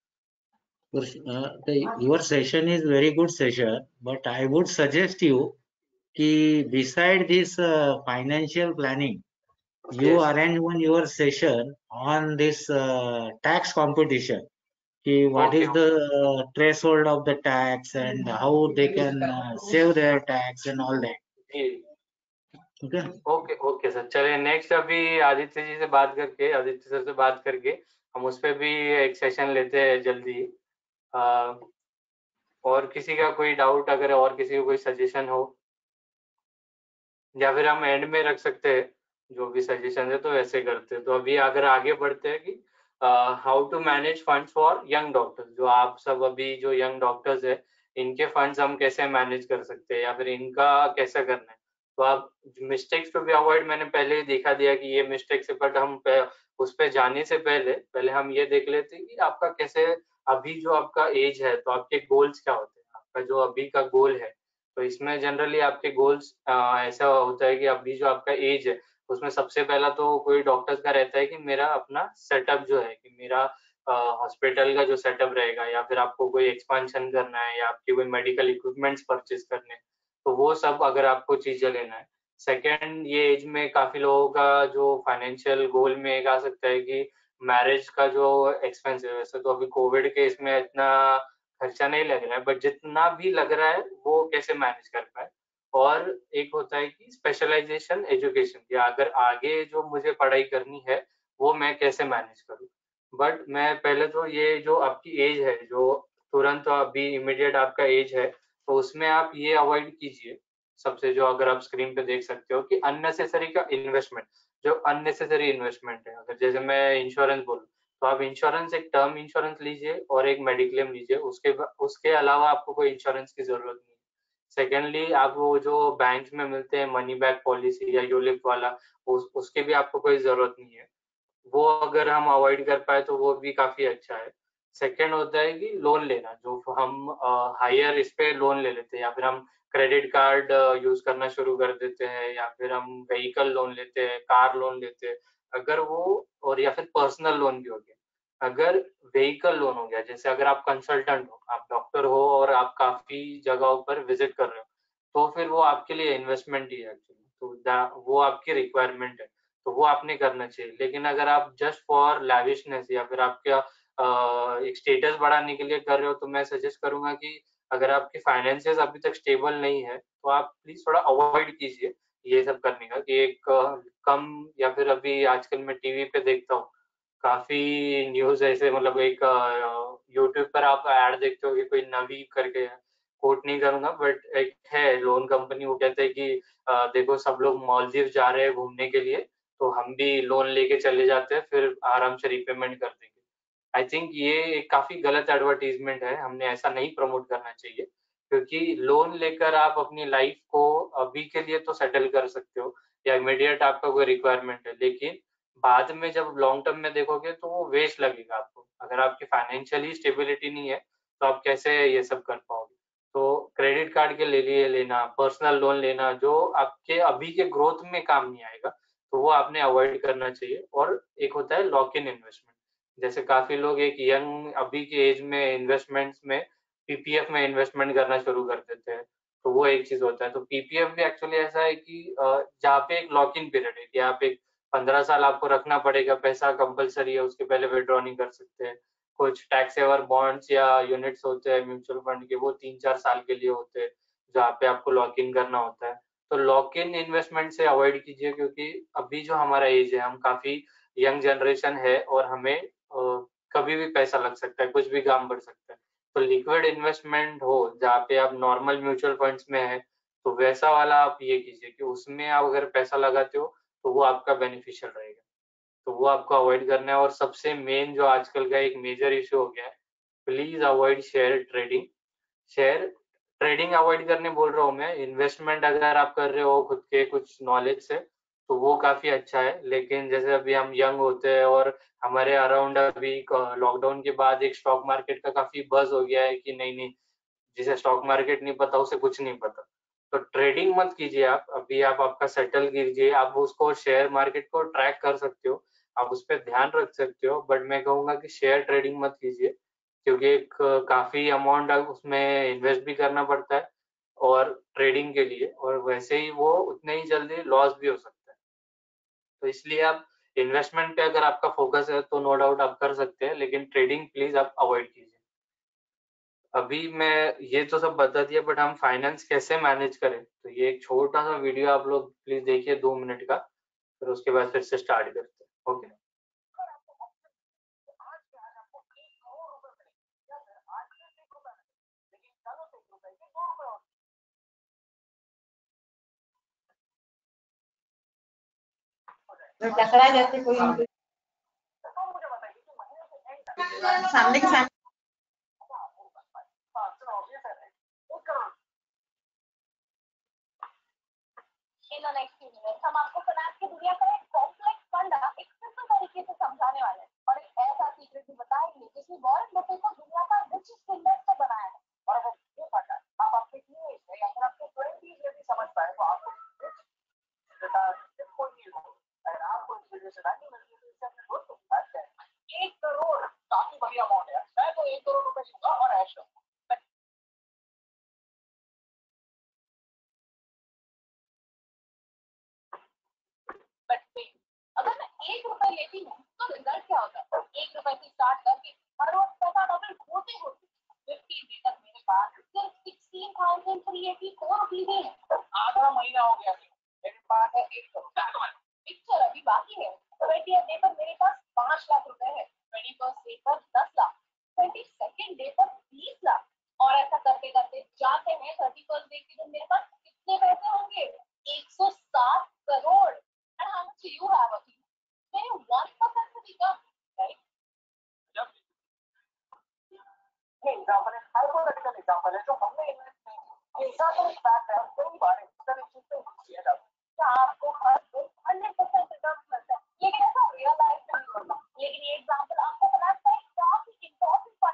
your session is very good session, but I would suggest you कि beside this financial planning, you Yes. arrange one your session on this tax competition. कि what Okay. is the threshold of the tax and how they can save their tax and all that. जी। Okay. ओके ओके सर, चलिए नेक्स्ट अभी आदित्य जी से बात करके, आदित्य सर से बात करके हम उस पर भी एक सेशन लेते हैं जल्दी। और किसी का कोई डाउट, अगर और किसी को कोई सजेशन हो, या फिर हम एंड में रख सकते हैं जो भी सजेशन है, तो वैसे करते हैं। तो अभी अगर आगे बढ़ते हैं कि how to manage funds for young doctors, जो आप सब अभी जो यंग डॉक्टर्स है, इनके फंड्स हम कैसे मैनेज कर सकते हैं या फिर इनका कैसे करना है। तो आप मिस्टेक्स टू बी अवॉइड, मैंने पहले ही दिखा दिया कि ये मिस्टेक्स है, बट हम उस पर जाने से पहले पहले हम ये देख लेते हैं कि आपका कैसे, अभी जो आपका एज है तो आपके गोल्स क्या होते हैं, आपका जो अभी का गोल है। तो इसमें जनरली आपके गोल्स ऐसा होता है कि अभी जो आपका एज है, उसमें सबसे पहला तो कोई डॉक्टर्स का रहता है कि मेरा अपना सेटअप जो है, कि मेरा हॉस्पिटल का जो सेटअप रहेगा, या फिर आपको कोई एक्सपांशन करना है, या आपके कोई मेडिकल इक्विपमेंट्स परचेज करने हैं, तो वो सब अगर आपको चीजें लेना है। सेकेंड, ये एज में काफी लोगों का जो फाइनेंशियल गोल में एक आ सकता है कि मैरिज का जो एक्सपेंस है। वैसे तो अभी कोविड के इसमें इतना खर्चा नहीं लग रहा है, बट जितना भी लग रहा है वो कैसे मैनेज कर पाए। और एक होता है कि स्पेशलाइजेशन एजुकेशन, या अगर आगे जो मुझे पढ़ाई करनी है वो मैं कैसे मैनेज करूँ। बट मैं पहले तो ये जो आपकी एज है, जो तुरंत अभी इमीडिएट आपका एज है, तो उसमें आप ये अवॉइड कीजिए सबसे, जो अगर आप स्क्रीन पे देख सकते हो कि अननेसेसरी का इन्वेस्टमेंट, जो अननेसेसरी इन्वेस्टमेंट है, अगर जैसे मैं इंश्योरेंस बोलूँ, तो आप इंश्योरेंस एक टर्म इंश्योरेंस लीजिए और एक मेडिक्लेम लीजिए, उसके अलावा आपको कोई इंश्योरेंस की जरूरत नहीं है। सेकेंडली, आप वो जो बैंक में मिलते हैं मनी बैक पॉलिसी या यूलिप वाला, उसकी भी आपको कोई जरूरत नहीं है। वो अगर हम अवॉइड कर पाए तो वो भी काफी अच्छा है। सेकंड होता है कि लोन लेना, जो हम हायर इस पे लोन ले लेते हैं, या फिर हम क्रेडिट कार्ड यूज करना शुरू कर देते हैं, या फिर हम व्हीकल लोन लेते हैं, कार लोन लेते हैं, अगर वो, और या फिर पर्सनल लोन भी हो गया। अगर व्हीकल लोन हो गया, जैसे अगर आप कंसल्टेंट हो, आप डॉक्टर हो और आप काफी जगहों पर विजिट कर रहे हो, तो फिर वो आपके लिए इन्वेस्टमेंट ही है एक्चुअली, तो वो आपकी रिक्वायरमेंट है, तो वो आपने करना चाहिए। लेकिन अगर आप जस्ट फॉर लैविशनेस या फिर आपका एक स्टेटस बढ़ाने के लिए कर रहे हो, तो मैं सजेस्ट करूंगा कि अगर आपकी फाइनेंसेस अभी तक स्टेबल नहीं है, तो आप प्लीज थोड़ा अवॉइड कीजिए ये सब करने का, कि एक कम, या फिर अभी आजकल मैं टीवी पे देखता हूँ काफी न्यूज ऐसे, मतलब एक यूट्यूब पर आप ऐड देखते हो कि कोई नवी करके है, कोट नहीं करूंगा, बट एक है लोन कंपनी, वो कहते हैं कि देखो सब लोग मालदीव जा रहे हैं घूमने के लिए, तो हम भी लोन लेके चले जाते हैं, फिर आराम से रिपेमेंट कर देंगे। आई थिंक ये एक काफी गलत एडवर्टीजमेंट है, हमने ऐसा नहीं प्रमोट करना चाहिए, क्योंकि लोन लेकर आप अपनी लाइफ को अभी के लिए तो सेटल कर सकते हो, या इमीडिएट आपका कोई रिक्वायरमेंट है, लेकिन बाद में जब लॉन्ग टर्म में देखोगे तो वो वेस्ट लगेगा आपको। अगर आपकी फाइनेंशियली स्टेबिलिटी नहीं है, तो आप कैसे ये सब कर पाओगे? तो क्रेडिट कार्ड के ले लिए लेना, पर्सनल लोन लेना, जो आपके अभी के ग्रोथ में काम नहीं आएगा, तो वो आपने अवॉइड करना चाहिए। और एक होता है लॉक इन इन्वेस्टमेंट, जैसे काफी लोग एक यंग अभी के एज में इन्वेस्टमेंट्स में पीपीएफ में इन्वेस्टमेंट करना शुरू कर देते हैं, तो वो एक चीज होता है। तो पीपीएफ भी एक्चुअली ऐसा है कि जहाँ पे एक लॉक इन पीरियड है कि आप एक 15 साल आपको रखना पड़ेगा, पैसा कंपलसरी है, उसके पहले विड्रॉ नहीं कर सकते हैं। कुछ टैक्स सेवर बॉन्ड्स या यूनिट्स होते हैं म्यूचुअल फंड के, वो 3-4 साल के लिए होते हैं, जहाँ पे आपको लॉक इन करना होता है। तो लॉक इन इन्वेस्टमेंट से अवॉइड कीजिए, क्योंकि अभी जो हमारा एज है, हम काफी यंग जनरेशन है, और हमें कभी भी पैसा लग सकता है, कुछ भी काम बढ़ सकता है। तो लिक्विड इन्वेस्टमेंट हो जहाँ पे आप नॉर्मल म्यूचुअल फंड्स में है, तो वैसा वाला आप ये कीजिए कि उसमें आप अगर पैसा लगाते हो, तो वो आपका बेनिफिशियल रहेगा, तो वो आपको अवॉइड करना है। और सबसे मेन जो आजकल का एक मेजर इशू हो गया है, please avoid share trading. Share trading avoid करने बोल रहा हूँ मैं, इन्वेस्टमेंट अगर आप कर रहे हो खुद के कुछ नॉलेज से, तो वो काफी अच्छा है। लेकिन जैसे अभी हम यंग होते हैं, और हमारे अराउंड अभी लॉकडाउन के बाद एक स्टॉक मार्केट का काफी बज हो गया है कि नहीं नहीं, जिसे स्टॉक मार्केट नहीं पता उसे कुछ नहीं पता। तो ट्रेडिंग मत कीजिए आप, अभी आप आपका सेटल कीजिए। आप उसको शेयर मार्केट को ट्रैक कर सकते हो, आप उस पर ध्यान रख सकते हो, बट मैं कहूंगा कि शेयर ट्रेडिंग मत कीजिए, क्योंकि एक काफी अमाउंट उसमें इन्वेस्ट भी करना पड़ता है और ट्रेडिंग के लिए, और वैसे ही वो उतने ही जल्दी लॉस भी हो सकता है। तो इसलिए आप इन्वेस्टमेंट पे अगर आपका फोकस है, तो नो डाउट आप कर सकते हैं, लेकिन ट्रेडिंग प्लीज आप अवॉइड कीजिए। अभी मैं ये तो सब बता दिया, बट हम फाइनेंस कैसे मैनेज करें, तो ये एक छोटा सा वीडियो आप लोग प्लीज देखिए 2 मिनट का, फिर उसके बाद फिर से स्टार्ट करते हैं। ओके। लकड़ा जैसे कोई सामने के सामने हम आपको फाइनेंस की दुनिया का एक कॉम्प्लेक्स फंडा एक सिंपल तरीके से समझाने वाले हैं, और एक ऐसा सीक्रेट भी बताएंगे जिसने वॉरेन बफेट को दुनिया का रिचेस्ट इन्वेस्टर बनाया है। और अगर ये पता आप अपने टीनेज में या फिर अपने 20s में भी समझ पाए, तो आपको कोई नहीं हो। अगर आपको इस वीडियो से नहीं मिलती तो इससे अपने दोस्तों को बात करें। 1 करोड़ काफी बड़ी अमाउंट है, मैं तो 1 करोड़ रुपए लूंगा और ऐश करूंगा। अगर मैं 1 रुपए लेती हूँ तो रिजल्ट क्या होता है? 1 रुपए से स्टार्ट करके हर रोज पैसा डबल होते होते 15 दिन तक मेरे पास सिर्फ 16,384 रुपीज है। आधा महीना हो गया, मेरे पास है 1 करोड़। पिक्चर अभी बाकी है। 20th डे पर मेरे पास 5 लाख रुपए है, 21st डे पर 10 लाख, 22nd डे पर 20 लाख, और ऐसा करते करते जाते हैं 31st डे के दिन मेरे पास कितने पैसे होंगे? 107 crore. And how much do you have, Akhil? Can you 1% to become, right? ये एग्जांपल है, हाइपोथेटिकल एग्जांपल है जो हमने इन्वेस्ट नहीं किया। ऐसा तो फैक्ट है, कई बार इस चीज पे किया जाता है, क्या आपको हर दिन 100% रिटर्न मिलता है, लेकिन ऐसा रियल लाइफ में नहीं होता। लेकिन ये एग्जांपल आपको बनाता है काफी इंपॉर्टेंट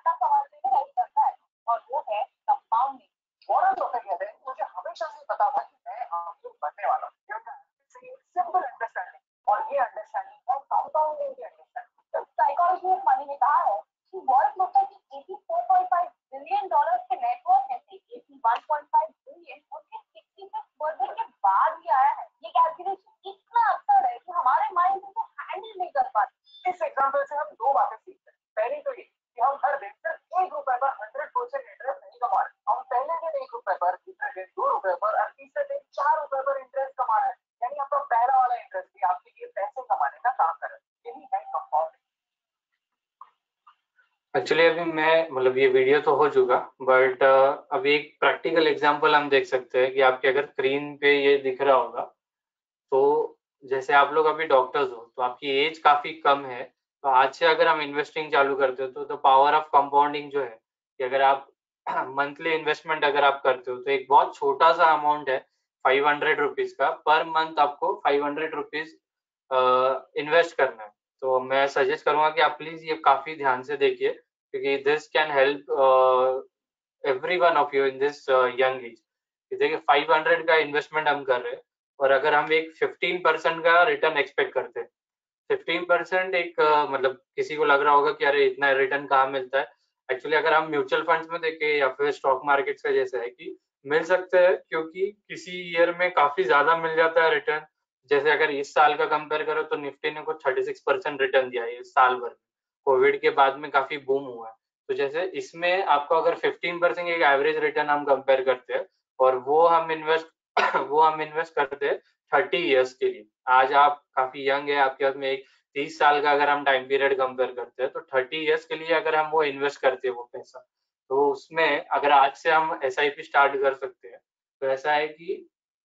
एक्चुअली अभी मैं मतलब ये वीडियो तो हो चुका, बट अभी एक प्रैक्टिकल एग्जांपल हम देख सकते हैं कि आपके अगर स्क्रीन पे ये दिख रहा होगा, तो जैसे आप लोग अभी डॉक्टर्स हो तो आपकी एज काफी कम है, तो आज से अगर हम इन्वेस्टिंग चालू करते हो तो पावर ऑफ कंपाउंडिंग जो है कि अगर आप मंथली इन्वेस्टमेंट अगर आप करते हो तो एक बहुत छोटा सा अमाउंट है 500 रुपीज का, पर मंथ आपको 500 रुपीज इन्वेस्ट करना है। तो मैं सजेस्ट करूंगा कि आप प्लीज ये काफी ध्यान से देखिए, क्योंकि this can help every one of you in this young age. देखिए 500 का इन्वेस्टमेंट हम कर रहे हैं, और अगर हम एक 15% का रिटर्न एक्सपेक्ट करते हैं, 15% एक मतलब किसी को लग रहा होगा कि अरे इतना रिटर्न कहाँ मिलता है। एक्चुअली अगर हम म्यूचुअल फंड्स में देखें या फिर स्टॉक मार्केट्स का जैसा है कि मिल सकते हैं, क्योंकि किसी ईयर में काफी ज्यादा मिल जाता है रिटर्न। जैसे अगर इस साल का कंपेयर करो तो निफ्टी ने कुछ 36% रिटर्न दिया है इस साल भर। कोविड के बाद में काफी बूम हुआ है, तो जैसे इसमें आपको अगर 15% एक एवरेज रिटर्न हम कंपेयर करते हैं, और वो हम इन्वेस्ट वो हम इन्वेस्ट करते हैं 30 ईयर्स के लिए। आज आप काफी यंग है, आपके पास में एक 30 साल का अगर हम टाइम पीरियड कंपेयर करते हैं, तो 30 ईयर्स के लिए अगर हम वो इन्वेस्ट करते हैं वो पैसा, तो उसमें अगर आज से हम SIP स्टार्ट कर सकते हैं, तो ऐसा है कि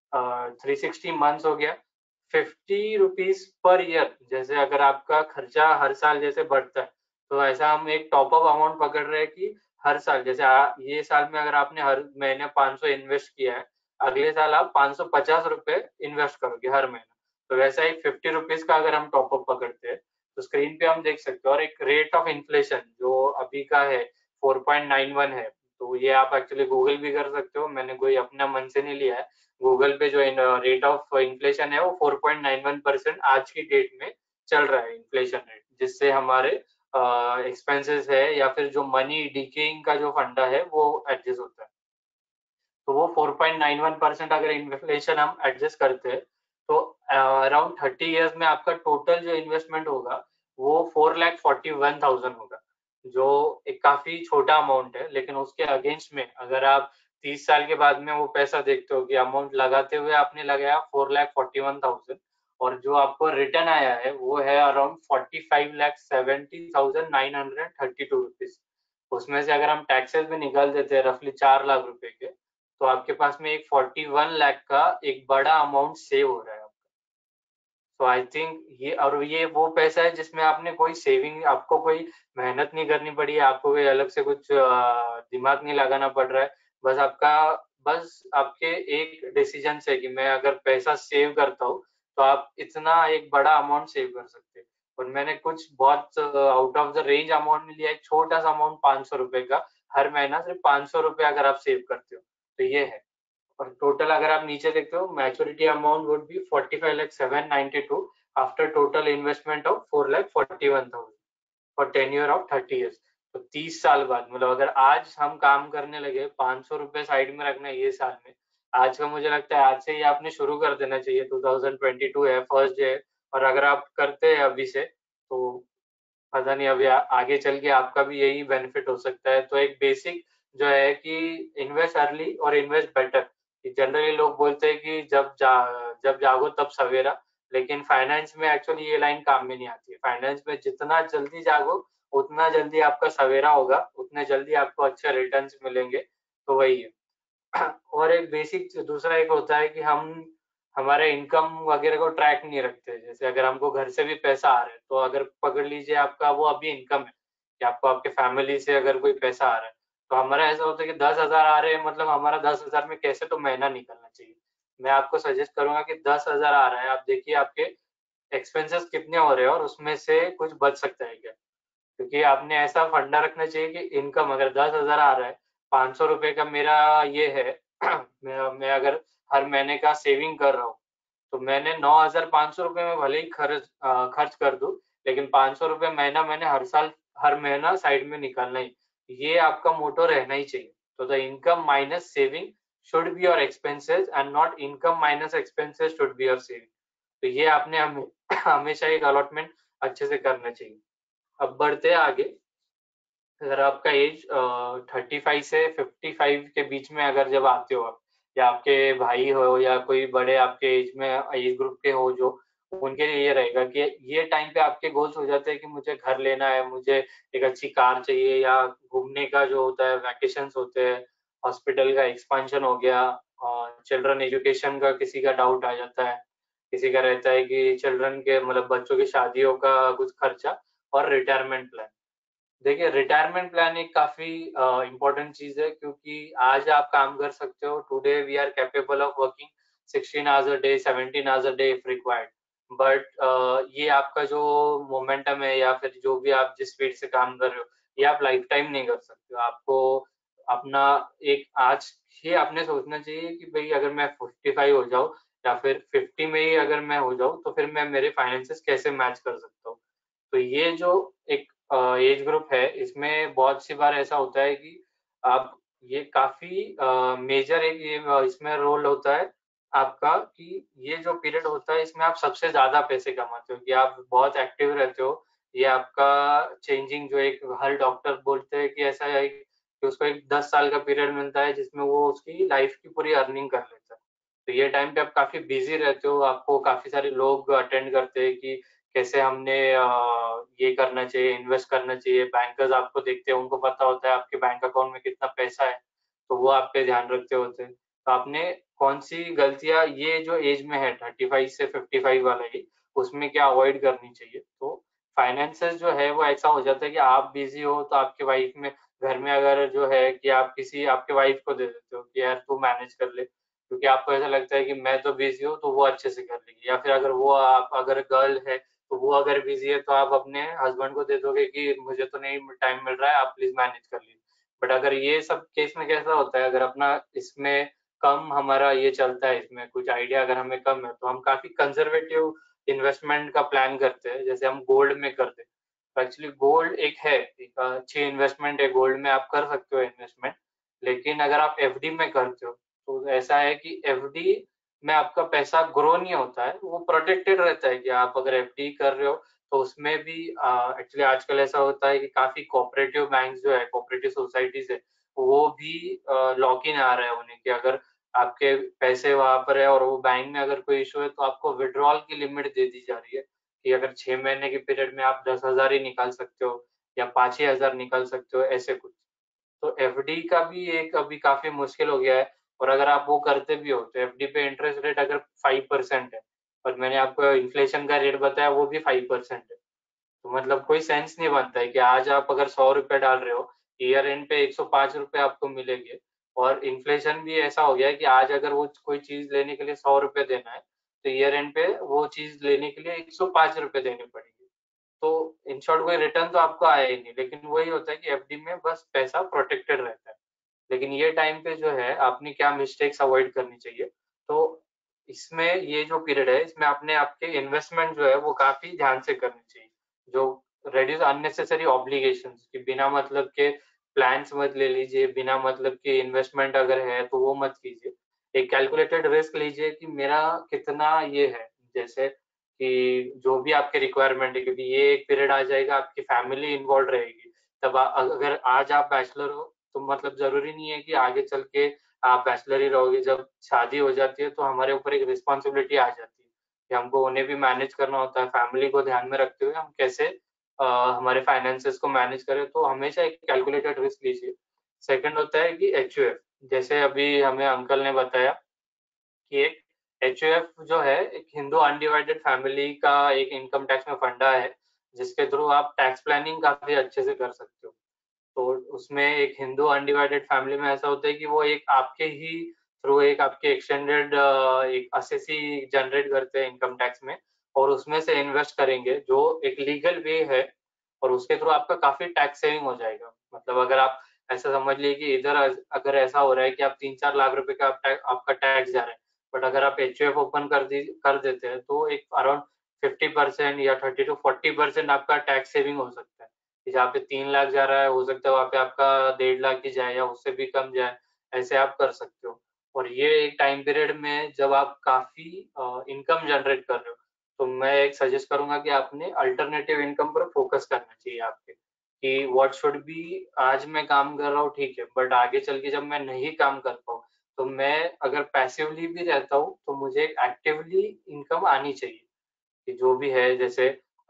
360 मंथ्स हो गया, 50 रुपीज पर ईयर। जैसे अगर आपका खर्चा हर साल जैसे बढ़ता है, तो ऐसा हम एक टॉप अप अमाउंट पकड़ रहे हैं कि हर साल जैसे ये साल में अगर आपने हर महीने 500 इन्वेस्ट किया है, अगले साल आप 550 रुपए इन्वेस्ट करोगे हर महीने। तो वैसा ही 50 रुपीज का अगर हम टॉप अप पकड़ते हैं, तो स्क्रीन पे हम देख सकते हैं, और एक रेट ऑफ इन्फ्लेशन जो अभी का है 4.91 है। तो ये आप एक्चुअली गूगल भी कर सकते हो, मैंने कोई अपना मन से नहीं लिया है। गूगल पे जो रेट ऑफ इन्फ्लेशन है वो 4.91% आज की डेट में चल रहा है इन्फ्लेशन रेट, जिससे हमारे एक्सपेंसेस है या फिर जो मनी डिकेइंग का जो फंडा है वो एडजस्ट होता है। तो वो 4.91% अगर इन्फ्लेशन हम एडजस्ट करते हैं, तो अराउंड 30 ईयर्स में आपका टोटल जो इन्वेस्टमेंट होगा वो 4,41,000 होगा, जो एक काफी छोटा अमाउंट है। लेकिन उसके अगेंस्ट में अगर आप 30 साल के बाद में वो पैसा देखते हो कि अमाउंट लगाते हुए आपने लगाया 4,41,000, और जो आपको रिटर्न आया है वो है अराउंड 45,70,932 रुपीज। उसमें से अगर हम टैक्सेस भी निकाल देते हैं रफली 4 लाख रुपए के, तो आपके पास में एक 41 लाख का एक बड़ा अमाउंट सेव हो रहा है आपका। तो आई थिंक ये वो पैसा है जिसमें आपने कोई सेविंग, आपको कोई मेहनत नहीं करनी पड़ी है, आपको कोई अलग से कुछ दिमाग नहीं लगाना पड़ रहा है। बस आपके एक डिसीजन से कि मैं अगर पैसा सेव करता हूँ, तो आप इतना एक बड़ा अमाउंट सेव कर सकते हैं। और मैंने कुछ बहुत out of the range amount में लिया, एक छोटा सा अमाउंट 500 रुपए का, हर महीना सिर्फ 500 रुपए अगर आप सेव करते हो तो ये है। और टोटल अगर आप नीचे देखते हो, maturity amount would be 45,792 after total investment of 4,41,000 for 10 year of 30 years. तो 30 साल बाद, मतलब अगर आज हम काम करने लगे, 500 रुपए साइड में रखना है ये साल में, आज का मुझे लगता है आज से ही आपने शुरू कर देना चाहिए। 2022 है, फर्स्ट डे है, और अगर आप करते हैं अभी से, तो पता नहीं अभी आगे चल के आपका भी यही बेनिफिट हो सकता है। तो एक बेसिक जो है कि इन्वेस्ट अर्ली और इन्वेस्ट बेटर। जनरली लोग बोलते हैं कि जब जागो तब सवेरा, लेकिन फाइनेंस में एक्चुअली ये लाइन काम में नहीं आती है। फाइनेंस में जितना जल्दी जागो उतना जल्दी आपका सवेरा होगा, उतने जल्दी आपको अच्छे रिटर्न्स मिलेंगे। तो वही है। और एक बेसिक दूसरा एक होता है कि हम हमारे इनकम वगैरह को ट्रैक नहीं रखते। जैसे अगर हमको घर से भी पैसा आ रहा है, तो अगर पकड़ लीजिए आपका वो अभी इनकम है कि आपको आपके फैमिली से अगर कोई पैसा आ रहा है, तो हमारा ऐसा होता है कि 10,000 आ रहे हैं, मतलब हमारा 10,000 में कैसे तो महीना निकलना चाहिए। मैं आपको सजेस्ट करूंगा कि 10,000 आ रहा है, आप देखिए आपके एक्सपेंसेस कितने हो रहे हैं और उसमें से कुछ बच सकता है क्या। क्योंकि आपने ऐसा फंडा रखना चाहिए कि इनकम अगर 10,000 आ रहा है, 500 रुपए का मेरा ये है मैं अगर हर महीने का सेविंग कर रहा हूँ, तो मैंने 9,500 रुपए में भले ही खर्च कर दूं, लेकिन 500 रुपए महीना मैंने हर महीना साइड में निकालना ही। ये आपका मोटो रहना ही चाहिए। तो the income minus saving should be your expenses and not income minus expenses should be your saving. तो ये आपने हमेशा एक अलॉटमेंट अच्छे से करना चाहिए। अब बढ़ते हैं आगे। अगर आपका एज 35 से 55 के बीच में अगर जब आते हो आप, या आपके भाई हो या कोई बड़े आपके एज में एज ग्रुप के हो जो उनके लिए ये रहेगा कि ये टाइम पे आपके गोल्स हो जाते हैं कि मुझे घर लेना है, मुझे एक अच्छी कार चाहिए, या घूमने का जो होता है वैकेशंस होते हैं, हॉस्पिटल का एक्सपेंशन हो गया, चिल्ड्रन एजुकेशन का किसी का डाउट आ जाता है, किसी का रहता है कि चिल्ड्रन के मतलब बच्चों की शादियों का कुछ खर्चा, और रिटायरमेंट प्लान। देखिए, रिटायरमेंट प्लान एक काफी इम्पोर्टेंट चीज है, क्योंकि आज आप काम कर सकते हो, today we are capable of working 16 hours a day, 17 hours a day if required, but ये आपका जो मोमेंटम है, या फिर जो भी आप जिस स्पीड से काम कर रहे हो, ये आप लाइफ टाइम नहीं कर सकते हो। आपको अपना एक आज ही आपने सोचना चाहिए कि भाई अगर मैं 55 हो जाऊं, या फिर 50 में ही अगर मैं हो जाऊं, तो फिर मैं मेरे फाइनेंसेस कैसे मैच कर सकता हूँ। तो ये जो एक एज ग्रुप है, इसमें बहुत सी बार ऐसा होता है कि आप ये काफी मेजर एक ये इसमें रोल होता है आपका, कि ये जो पीरियड होता है इसमें आप सबसे ज्यादा पैसे कमाते हो, कि आप बहुत एक्टिव रहते हो। ये आपका चेंजिंग जो एक हर डॉक्टर बोलते हैं कि ऐसा है कि उसको एक 10 साल का पीरियड मिलता है जिसमें वो उसकी लाइफ की पूरी अर्निंग कर लेता है। तो ये टाइम पे आप काफी बिजी रहते हो, आपको काफी सारे लोग अटेंड करते हैं कि कैसे हमने ये करना चाहिए, इन्वेस्ट करना चाहिए। बैंकर्स आपको देखते हैं, उनको पता होता है आपके बैंक अकाउंट में कितना पैसा है, तो वो आप पे ध्यान रखते होते हैं। तो आपने कौन सी गलतियां ये जो एज में है 35 से 55 वाला ही, उसमें क्या अवॉइड करनी चाहिए। तो फाइनेंसेस जो है वो ऐसा हो जाता है कि आप बिजी हो तो आपके वाइफ में घर में अगर जो है कि आप किसी आपके वाइफ को दे देते हो कि यार तू मैनेज कर ले, क्योंकि आपको ऐसा लगता है कि मैं तो बिजी हूँ तो वो अच्छे से कर लेगी। या फिर अगर वो आप अगर गर्ल है तो वो अगर बिजी है तो आप अपने हस्बैंड को दे दोगे कि मुझे तो नहीं टाइम मिल रहा है, आप प्लीज मैनेज कर लीजिए। बट अगर ये सब केस में कैसा होता है, अगर अपना इसमें कम हमारा ये चलता है, इसमें कुछ आइडिया अगर हमें कम है, तो हम काफी कंजर्वेटिव इन्वेस्टमेंट का प्लान करते हैं, जैसे हम गोल्ड में करते हैं। तो एक्चुअली गोल्ड एक है, एक अच्छी इन्वेस्टमेंट है, गोल्ड में आप कर सकते हो इन्वेस्टमेंट। लेकिन अगर आप एफडी में करते हो तो ऐसा है कि एफडी में आपका पैसा ग्रो नहीं होता है, वो प्रोटेक्टेड रहता है। कि आप अगर एफडी कर रहे हो तो उसमें भी एक्चुअली आजकल ऐसा होता है कि काफी कोऑपरेटिव बैंक जो है, कोऑपरेटिव सोसाइटीज है, वो भी लॉक इन आ रहा है उन्हें, कि अगर आपके पैसे वहां पर है और वो बैंक में अगर कोई इशू है तो आपको विड्रॉल की लिमिट दे दी जा रही है, कि अगर 6 महीने के पीरियड में आप 10,000 ही निकाल सकते हो, या 5,000 निकाल सकते हो, ऐसे कुछ। तो एफडी का भी एक अभी काफी मुश्किल हो गया है। और अगर आप वो करते भी हो तो एफडी पे इंटरेस्ट रेट अगर 5% है, और मैंने आपको इन्फ्लेशन का रेट बताया वो भी 5% है, तो मतलब कोई सेंस नहीं बनता है कि आज आप अगर 100 रुपए डाल रहे हो, ईयर एंड पे 105 रुपए आपको मिलेंगे। और इन्फ्लेशन भी ऐसा हो गया है कि आज अगर वो कोई चीज लेने के लिए 100 रुपए देना है, तो ईयर एंड पे वो चीज लेने के लिए 105 रुपए देने पड़ेंगे। तो इन शॉर्ट कोई रिटर्न तो आपको आया ही नहीं, लेकिन वही होता है कि एफडी में बस पैसा प्रोटेक्टेड रहता है। लेकिन ये टाइम पे जो है आपने क्या मिस्टेक्स अवॉइड करनी चाहिए। तो इसमें ये जो पीरियड है, इसमें आपने आपके इन्वेस्टमेंट जो है वो काफी ध्यान से करनी चाहिए। जो रेड्यूस अननेसेसरी ऑब्लिगेशंस, कि बिना मतलब के प्लान्स मत ले लीजिए, बिना मतलब के इन्वेस्टमेंट अगर है तो वो मत कीजिए। एक कैलकुलेटेड रिस्क लीजिए कि मेरा कितना ये है, जैसे कि जो भी आपके रिक्वायरमेंट है, क्योंकि ये एक पीरियड आ जाएगा आपकी फैमिली इन्वॉल्व रहेगी। तब अगर आज आप बैचलर हो तो मतलब जरूरी नहीं है कि आगे चल के आप बैचलर ही रहोगे। जब शादी हो जाती है तो हमारे ऊपर एक रिस्पॉन्सिबिलिटी आ जाती है कि हमको उन्हें भी मैनेज करना होता है। फैमिली को ध्यान में रखते हुए हम कैसे हमारे फाइनेंसेस को मैनेज करें, तो हमेशा एक कैलकुलेटेड रिस्क लीजिए। सेकंड होता है कि एचयूएफ, जैसे अभी हमें अंकल ने बताया कि एक एचयूएफ जो है एक हिंदू अनडिवाइडेड फैमिली का एक इनकम टैक्स में फंडा है, जिसके थ्रू आप टैक्स प्लानिंग काफी अच्छे से कर सकते हो। तो उसमें एक हिंदू अनडिवाइडेड फैमिली में ऐसा होता है कि वो एक आपके ही थ्रू एक आपके एक्सटेंडेड एक असेसी जनरेट करते हैं इनकम टैक्स में, और उसमें से इन्वेस्ट करेंगे जो एक लीगल वे है, और उसके थ्रू आपका काफी टैक्स सेविंग हो जाएगा। मतलब अगर आप ऐसा समझ लीजिए कि इधर अगर ऐसा हो रहा है कि आप 3-4 लाख रुपए का आपका टैक्स जा रहा है, बट अगर आप एचयूएफ ओपन कर देते हैं तो एक अराउंड 50% या 30 to 40% आपका टैक्स सेविंग हो सकता है। जहाँ पे 3 लाख जा रहा है, हो सकता है वहाँ पे आपका 1.5 लाख ही जाए या उससे भी कम जाए, ऐसे आप कर सकते हो। और ये एक टाइम पीरियड में जब आप काफी इनकम जनरेट कर रहे हो, तो मैं एक सजेस्ट करूंगा कि आपने अल्टरनेटिव इनकम पर फोकस करना चाहिए आपके, कि व्हाट शुड बी। आज मैं काम कर रहा हूँ ठीक है, बट आगे चल के जब मैं नहीं काम कर पाऊँ, तो मैं अगर पैसिवली भी रहता हूँ तो मुझे एक्टिवली इनकम आनी चाहिए। कि जो भी है, जैसे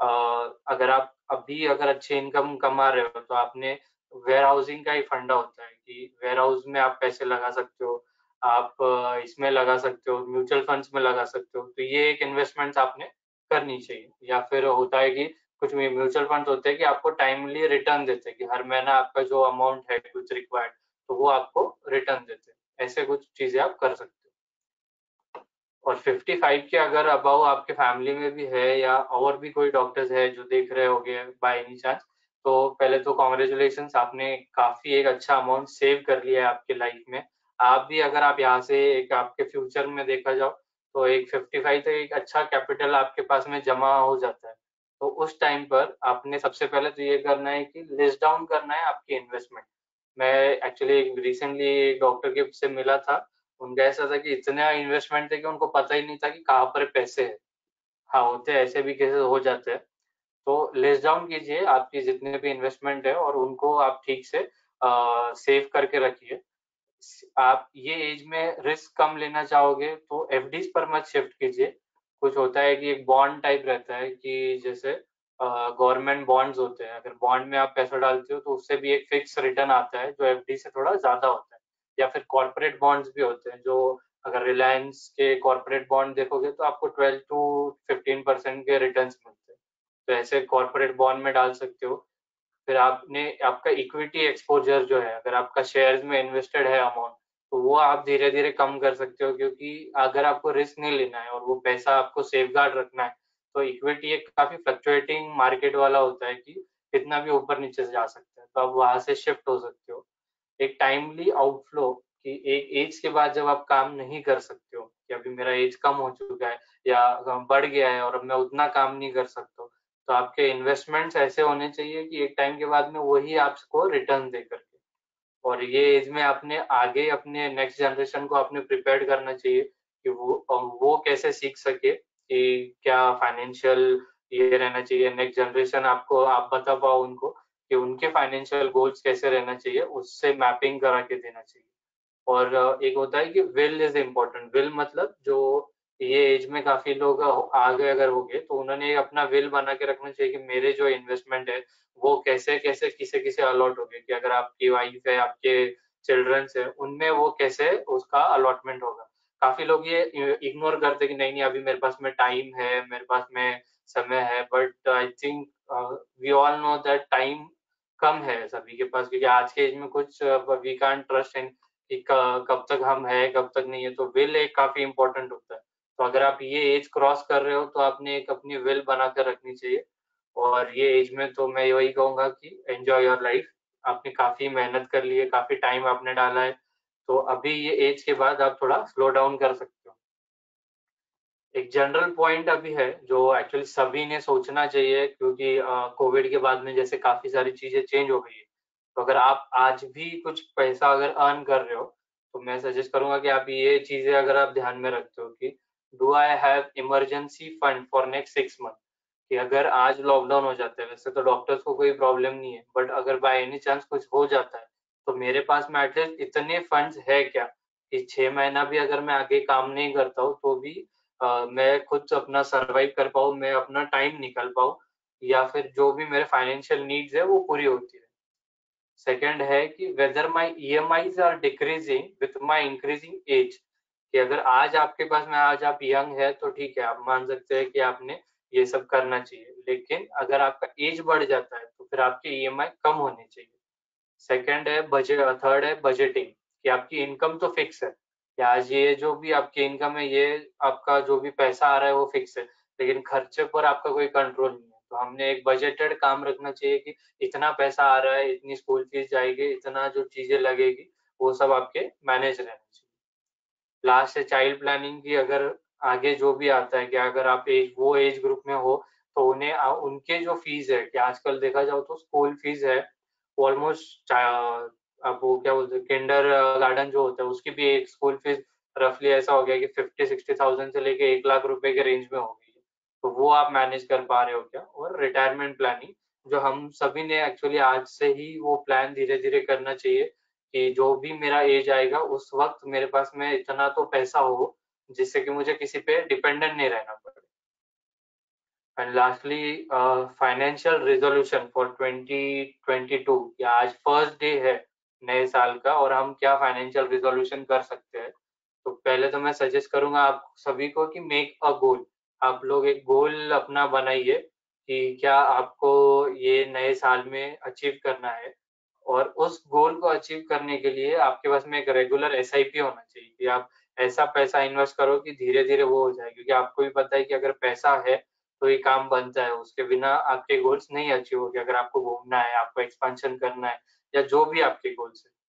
अगर आप अभी अगर अच्छी इनकम कमा रहे हो तो आपने वेयर हाउसिंग का ही फंडा होता है कि वेयर हाउस में आप पैसे लगा सकते हो, आप इसमें लगा सकते हो, म्यूचुअल फंड्स में लगा सकते हो। तो ये एक इन्वेस्टमेंट आपने करनी चाहिए। या फिर होता है कि कुछ म्यूचुअल फंड होते हैं कि आपको टाइमली रिटर्न देते हैं कि हर महीना आपका जो अमाउंट है कुछ रिक्वायर्ड, तो वो आपको रिटर्न देते हैं। ऐसे कुछ चीजें आप कर सकते हो। और 55 के अगर अबाउ आपके फैमिली में भी है या और भी कोई डॉक्टर्स है जो देख रहे होंगे बाय एनी चांस, तो पहले तो कॉन्ग्रेचुलेशन, आपने काफी एक अच्छा अमाउंट सेव कर लिया है आपके लाइफ में। आप भी अगर आप यहाँ से एक आपके फ्यूचर में देखा जाओ तो एक 55 तक एक अच्छा कैपिटल आपके पास में जमा हो जाता है। तो उस टाइम पर आपने सबसे पहले तो ये करना है कि लिस्ट डाउन करना है आपकी इन्वेस्टमेंट। मैं एक्चुअली रिसेंटली एक डॉक्टर के से मिला था, उनका ऐसा था कि इतना इन्वेस्टमेंट थे कि उनको पता ही नहीं था कि कहाँ पर पैसे है। हाँ, होते हैं ऐसे भी केसेस हो जाते हैं। तो लिस्ट डाउन कीजिए आपकी जितने भी इन्वेस्टमेंट है और उनको आप ठीक से सेव करके रखिए। आप ये एज में रिस्क कम लेना चाहोगे तो एफडीज पर मत शिफ्ट कीजिए। कुछ होता है कि एक बॉन्ड टाइप रहता है कि जैसे गवर्नमेंट बॉन्ड्स होते हैं, अगर बॉन्ड में आप पैसा डालते हो तो उससे भी एक फिक्स रिटर्न आता है जो एफडी से थोड़ा ज्यादा होता है। या फिर कॉर्पोरेट बॉन्ड्स भी होते हैं, जो अगर रिलायंस के कॉर्पोरेट बॉन्ड देखोगे तो आपको 12 टू 15% के रिटर्न्स मिलते हैं। तो ऐसे कॉर्पोरेट बॉन्ड में डाल सकते हो। फिर आपने आपका इक्विटी एक्सपोजर जो है, अगर आपका शेयर्स में इन्वेस्टेड है अमाउंट, तो वो आप धीरे धीरे कम कर सकते हो, क्योंकि अगर आपको रिस्क नहीं लेना है और वो पैसा आपको सेफ गार्ड रखना है तो इक्विटी एक काफी फ्लक्चुएटिंग मार्केट वाला होता है कि कितना भी ऊपर नीचे से जा सकता है, तो आप वहां से शिफ्ट हो सकते हो। एक टाइमली आउटफ्लो कि एक एज के बाद जब आप काम नहीं कर सकते हो कि अभी मेरा एज कम हो चुका है या बढ़ गया है और अब मैं उतना काम नहीं कर सकता, तो आपके इन्वेस्टमेंट्स ऐसे होने चाहिए कि एक टाइम के बाद में वही आपको रिटर्न दे करके। और ये एज में आपने आगे अपने नेक्स्ट जनरेशन को आपने प्रिपेयर करना चाहिए कि वो कैसे सीख सके कि क्या फाइनेंशियल ये रहना चाहिए। नेक्स्ट जनरेशन आपको आप बता पाओ उनको कि उनके फाइनेंशियल गोल्स कैसे रहना चाहिए, उससे मैपिंग करा के देना चाहिए। और एक होता है कि विल इज इम्पोर्टेंट। विल मतलब जो ये एज में काफी लोग आगे अगर हो गए तो उन्होंने अपना विल बना के रखना चाहिए कि मेरे जो इन्वेस्टमेंट है वो कैसे कैसे किसे किसे अलॉट हो गए, कि अगर आपकी वाइफ है, आपके चिल्ड्रंस है, उनमें वो कैसे उसका अलॉटमेंट होगा। काफी लोग ये इग्नोर करते कि नहीं नहीं अभी मेरे पास में टाइम है, मेरे पास में समय है, but I think we all know that time कम है सभी के पास, क्योंकि आज के एज में कुछ वी कांट ट्रस्ट इन कि कब तक हम है कब तक नहीं है। तो विल एक काफी इंपॉर्टेंट होता है। तो अगर आप ये एज क्रॉस कर रहे हो तो आपने एक अपनी विल बनाकर रखनी चाहिए। और ये एज में तो मैं वही कहूंगा कि एंजॉय योर लाइफ। आपने काफी मेहनत कर ली है, काफी टाइम आपने डाला है, तो अभी ये एज के बाद आप थोड़ा स्लो डाउन कर सकते हो। एक जनरल पॉइंट अभी है जो एक्चुअली सभी ने सोचना चाहिए, क्योंकि कोविड के बाद में जैसे काफी सारी चीजें चेंज हो गई है। तो अगर आप आज भी कुछ पैसा अगर अर्न कर रहे हो तो मैं सजेस्ट करूंगा कि आप ये चीजें अगर आप ध्यान में रखते हो कि do I have emergency fund for next 6 month. कि अगर आज लॉकडाउन हो जाता है, वैसे तो डॉक्टर्स को कोई प्रॉब्लम नहीं है, बट अगर बाय एनी चांस कुछ हो जाता है तो मेरे पास में एटलीस्ट इतने फंड्स है क्या कि 6 महीना भी अगर मैं आगे काम नहीं करता हूँ तो भी मैं खुद अपना सरवाइव कर पाऊँ, मैं अपना टाइम निकाल पाऊँ, या फिर जो भी मेरे फाइनेंशियल नीड्स है वो पूरी होती है। सेकंड है कि whether my EMIs are decreasing with my increasing age. कि अगर आज आपके पास में आज आप यंग है तो ठीक है, आप मान सकते हैं कि आपने ये सब करना चाहिए, लेकिन अगर आपका एज बढ़ जाता है तो फिर आपके EMI कम होने चाहिए। सेकंड है बजट, थर्ड है बजटिंग, कि आपकी इनकम तो फिक्स है कि आज ये जो भी आपकी इनकम है ये आपका जो भी पैसा आ रहा है वो फिक्स है, लेकिन खर्चे पर आपका कोई कंट्रोल नहीं है। तो हमने एक बजटेड काम रखना चाहिए कि इतना पैसा आ रहा है, इतनी स्कूल फीस जाएगी, इतना जो चीजें लगेगी वो सब आपके मैनेज रहना चाहिए। लास्ट है चाइल्ड प्लानिंग की। अगर आगे जो भी आता है कि अगर आप वो एज ग्रुप में हो तो उन्हें उनके जो फीस है, कि आजकल देखा जाओ तो स्कूल फीस है ऑलमोस्ट, अब वो क्या बोलते हैं किंडर गार्डन जो होता है उसकी भी एक स्कूल फीस रफली ऐसा हो गया कि 50-60,000 से लेके 1 लाख रुपए के रेंज में हो गई है। तो वो आप मैनेज कर पा रहे हो क्या? और रिटायरमेंट प्लानिंग जो हम सभी ने एक्चुअली आज से ही वो प्लान धीरे धीरे करना चाहिए कि जो भी मेरा एज आएगा उस वक्त मेरे पास में इतना तो पैसा हो जिससे कि मुझे किसी पे डिपेंडेंट नहीं रहना पड़े। And lastly financial resolution for 2022, या आज फर्स्ट डे है नए साल का और हम क्या फाइनेंशियल रिजोल्यूशन कर सकते हैं। तो पहले तो मैं सजेस्ट करूंगा आप सभी को कि मेक अ गोल। आप लोग एक गोल अपना बनाइए कि क्या आपको ये नए साल में अचीव करना है, और उस गोल को अचीव करने के लिए आपके पास में एक रेगुलर एसआईपी होना चाहिए कि आप ऐसा पैसा इन्वेस्ट करो कि धीरे धीरे वो हो जाए, क्योंकि आपको भी पता है कि अगर पैसा है तो ये काम बनता है, उसके बिना आपके गोल्स नहीं अचीव होंगे। अगर आपको घूमना है, आपको एक्सपेंशन करना है, या जो भी आपके गोल्स है।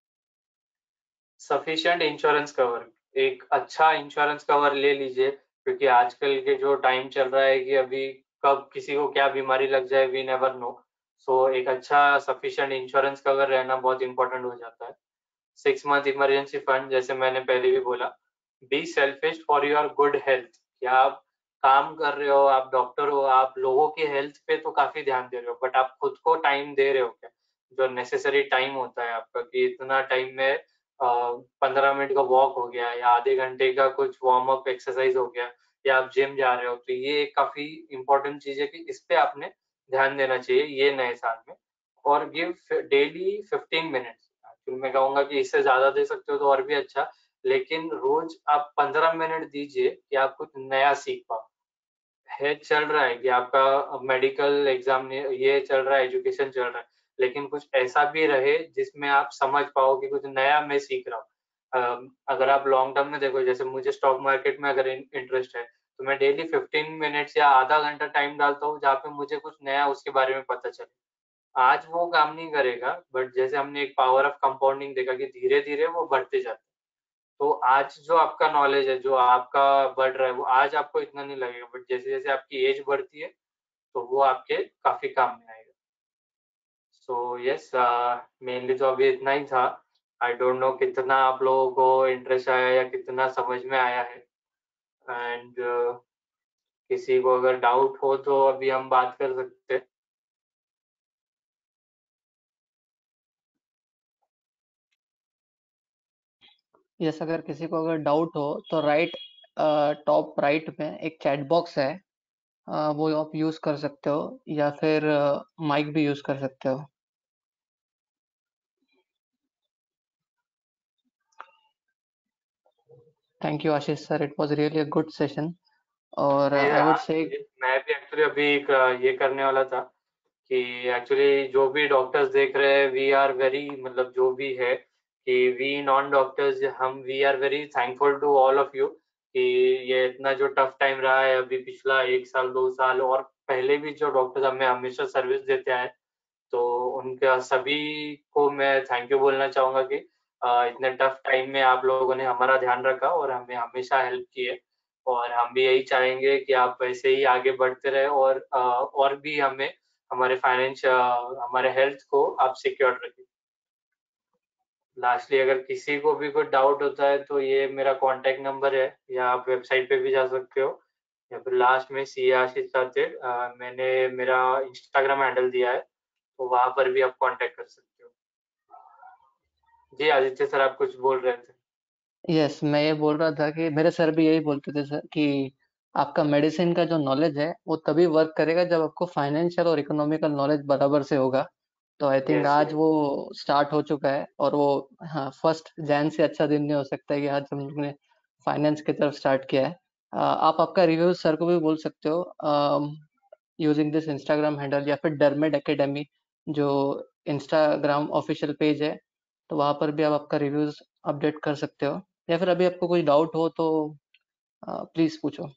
सफिशिएंट इंश्योरेंस कवर, एक अच्छा इंश्योरेंस कवर ले लीजिए, क्योंकि आजकल के जो टाइम चल रहा है कि अभी कब किसी को क्या बीमारी लग जाए, वी नेवर नो। सो एक अच्छा सफिशिएंट इंश्योरेंस कवर रहना बहुत इंपॉर्टेंट हो जाता है। 6 मंथ इमरजेंसी फंड, जैसे मैंने पहले भी बोला। Be selfish for your good health. क्या आप काम कर रहे हो, आप डॉक्टर हो, आप लोगों की हेल्थ पे तो काफी ध्यान दे रहे हो, बट आप खुद को टाइम दे रहे हो क्या? जो नेसेसरी टाइम होता है आपका, कि इतना टाइम में 15 मिनट का वॉक हो गया, या आधे घंटे का कुछ वार्म अप एक्सरसाइज हो गया, या आप जिम जा रहे हो, तो ये एक काफी इंपॉर्टेंट चीज है कि इस पे आपने ध्यान देना चाहिए ये नए साल में। और गिव डेली 15 मिनट्स। एक्चुअली मैं कहूंगा कि इससे ज्यादा दे सकते हो तो और भी अच्छा, लेकिन रोज आप 15 मिनट दीजिए कि आप कुछ नया सीख पाओ। है चल रहा है कि आपका मेडिकल एग्जाम, ये चल रहा है, एजुकेशन चल रहा है, लेकिन कुछ ऐसा भी रहे जिसमें आप समझ पाओ कि कुछ नया मैं सीख रहा हूँ। अगर आप लॉन्ग टर्म में देखो, जैसे मुझे स्टॉक मार्केट में अगर इंटरेस्ट है, तो मैं डेली 15 मिनट्स या आधा घंटा टाइम डालता हूँ जहाँ पे मुझे कुछ नया उसके बारे में पता चले। आज वो काम नहीं करेगा, बट जैसे हमने एक पावर ऑफ कंपाउंडिंग देखा कि धीरे धीरे वो बढ़ते जाते हैं। तो आज जो आपका नॉलेज है, जो आपका बढ़ रहा है, वो आज आपको इतना नहीं लगेगा, बट जैसे जैसे आपकी एज बढ़ती है तो वो आपके काफी काम में आएगा। सो यस, मेनली तो अभी इतना ही था। आई डोंट नो कितना आप लोगों को इंटरेस्ट आया या कितना समझ में आया है। एंड किसी को अगर डाउट हो तो अभी हम बात कर सकते हैं। यस, अगर किसी को अगर डाउट हो तो राइट टॉप राइट में एक चैट बॉक्स है, वो आप यूज कर सकते हो, या फिर माइक भी यूज कर सकते हो। Thank you Ashish sir, it was really a good session. और आई वुड से मैं भी एक्चुअली अभी ये करने वाला था कि एक्चुअली जो भी डॉक्टर्स देख रहे हैं, वी आर वेरी, मतलब जो भी है कि वी नॉन डॉक्टर्स, हम we are very thankful to all of you कि ये इतना जो टफ टाइम रहा है अभी पिछला 1 साल 2 साल, और पहले भी जो डॉक्टर्स हमें हमेशा सर्विस देते आए, तो उनका सभी को मैं थैंक यू बोलना चाहूंगा कि इतने टफ टाइम में आप लोगों ने हमारा ध्यान रखा और हमें हमेशा हेल्प की है। और हम भी यही चाहेंगे कि आप ऐसे ही आगे बढ़ते रहे, और भी हमें हमारे हमारे हेल्थ को आप सिक्योर रखें। लास्टली अगर किसी को भी कोई डाउट होता है तो ये मेरा कांटेक्ट नंबर है, या आप वेबसाइट पे भी जा सकते हो, या फिर लास्ट में सी आशीष साथेड मैंने मेरा इंस्टाग्राम हैंडल दिया है, तो वहां पर भी आप कांटेक्ट कर सकते हो। जी आदित्य सर, आप कुछ बोल रहे थे। यस, मैं ये बोल रहा था कि मेरे सर भी यही बोलते थे सर कि आपका मेडिसिन का जो नॉलेज है वो तभी वर्क करेगा जब आपको फाइनेंशियल और इकोनॉमिकल नॉलेज बराबर से होगा। तो आई थिंक यस आज वो स्टार्ट हो चुका है, और वो, हाँ, 1 जैन से अच्छा दिन नहीं हो सकता है कि आज हम लोग ने फाइनेंस की तरफ स्टार्ट किया है। आप आपका रिव्यू सर को भी बोल सकते हो यूजिंग दिस इंस्टाग्राम हैंडल, या फिर डरमेड एकेडमी जो इंस्टाग्राम ऑफिशियल पेज है, तो वहाँ पर भी आप आपका रिव्यूज अपडेट कर सकते हो, या फिर अभी आपको कोई डाउट हो तो प्लीज पूछो।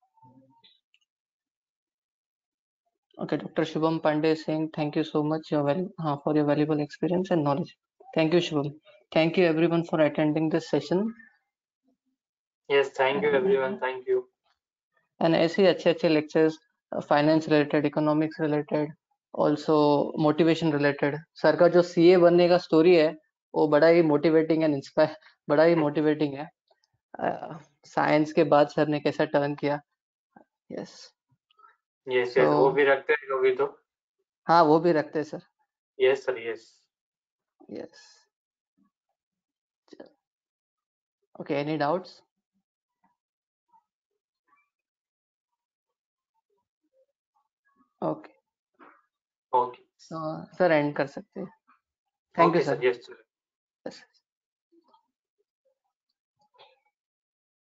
Okay, Dr. Shubham Pandey is saying thank you so much for your valuable experience and knowledge. Thank you, Shubham. Thank you everyone for attending this session. Yes, thank you everyone, thank you. And ऐसे ही अच्छे अच्छे lectures, finance related, economics related, also motivation related. Sir का जो CA बनने का story है वो बड़ा ही motivating and inspire, बड़ा ही motivating है। साइंस के बाद सर ने कैसा टर्न किया। यस, यस सो यस, वो भी रखते हैं कभी तो। हाँ, वो भी रखते हैं sir. Yes sir, yes. Yes, okay, any doubts? Okay okay sir and कर सकते हैं। Thank you okay sir. Sir, yes sir. Yes.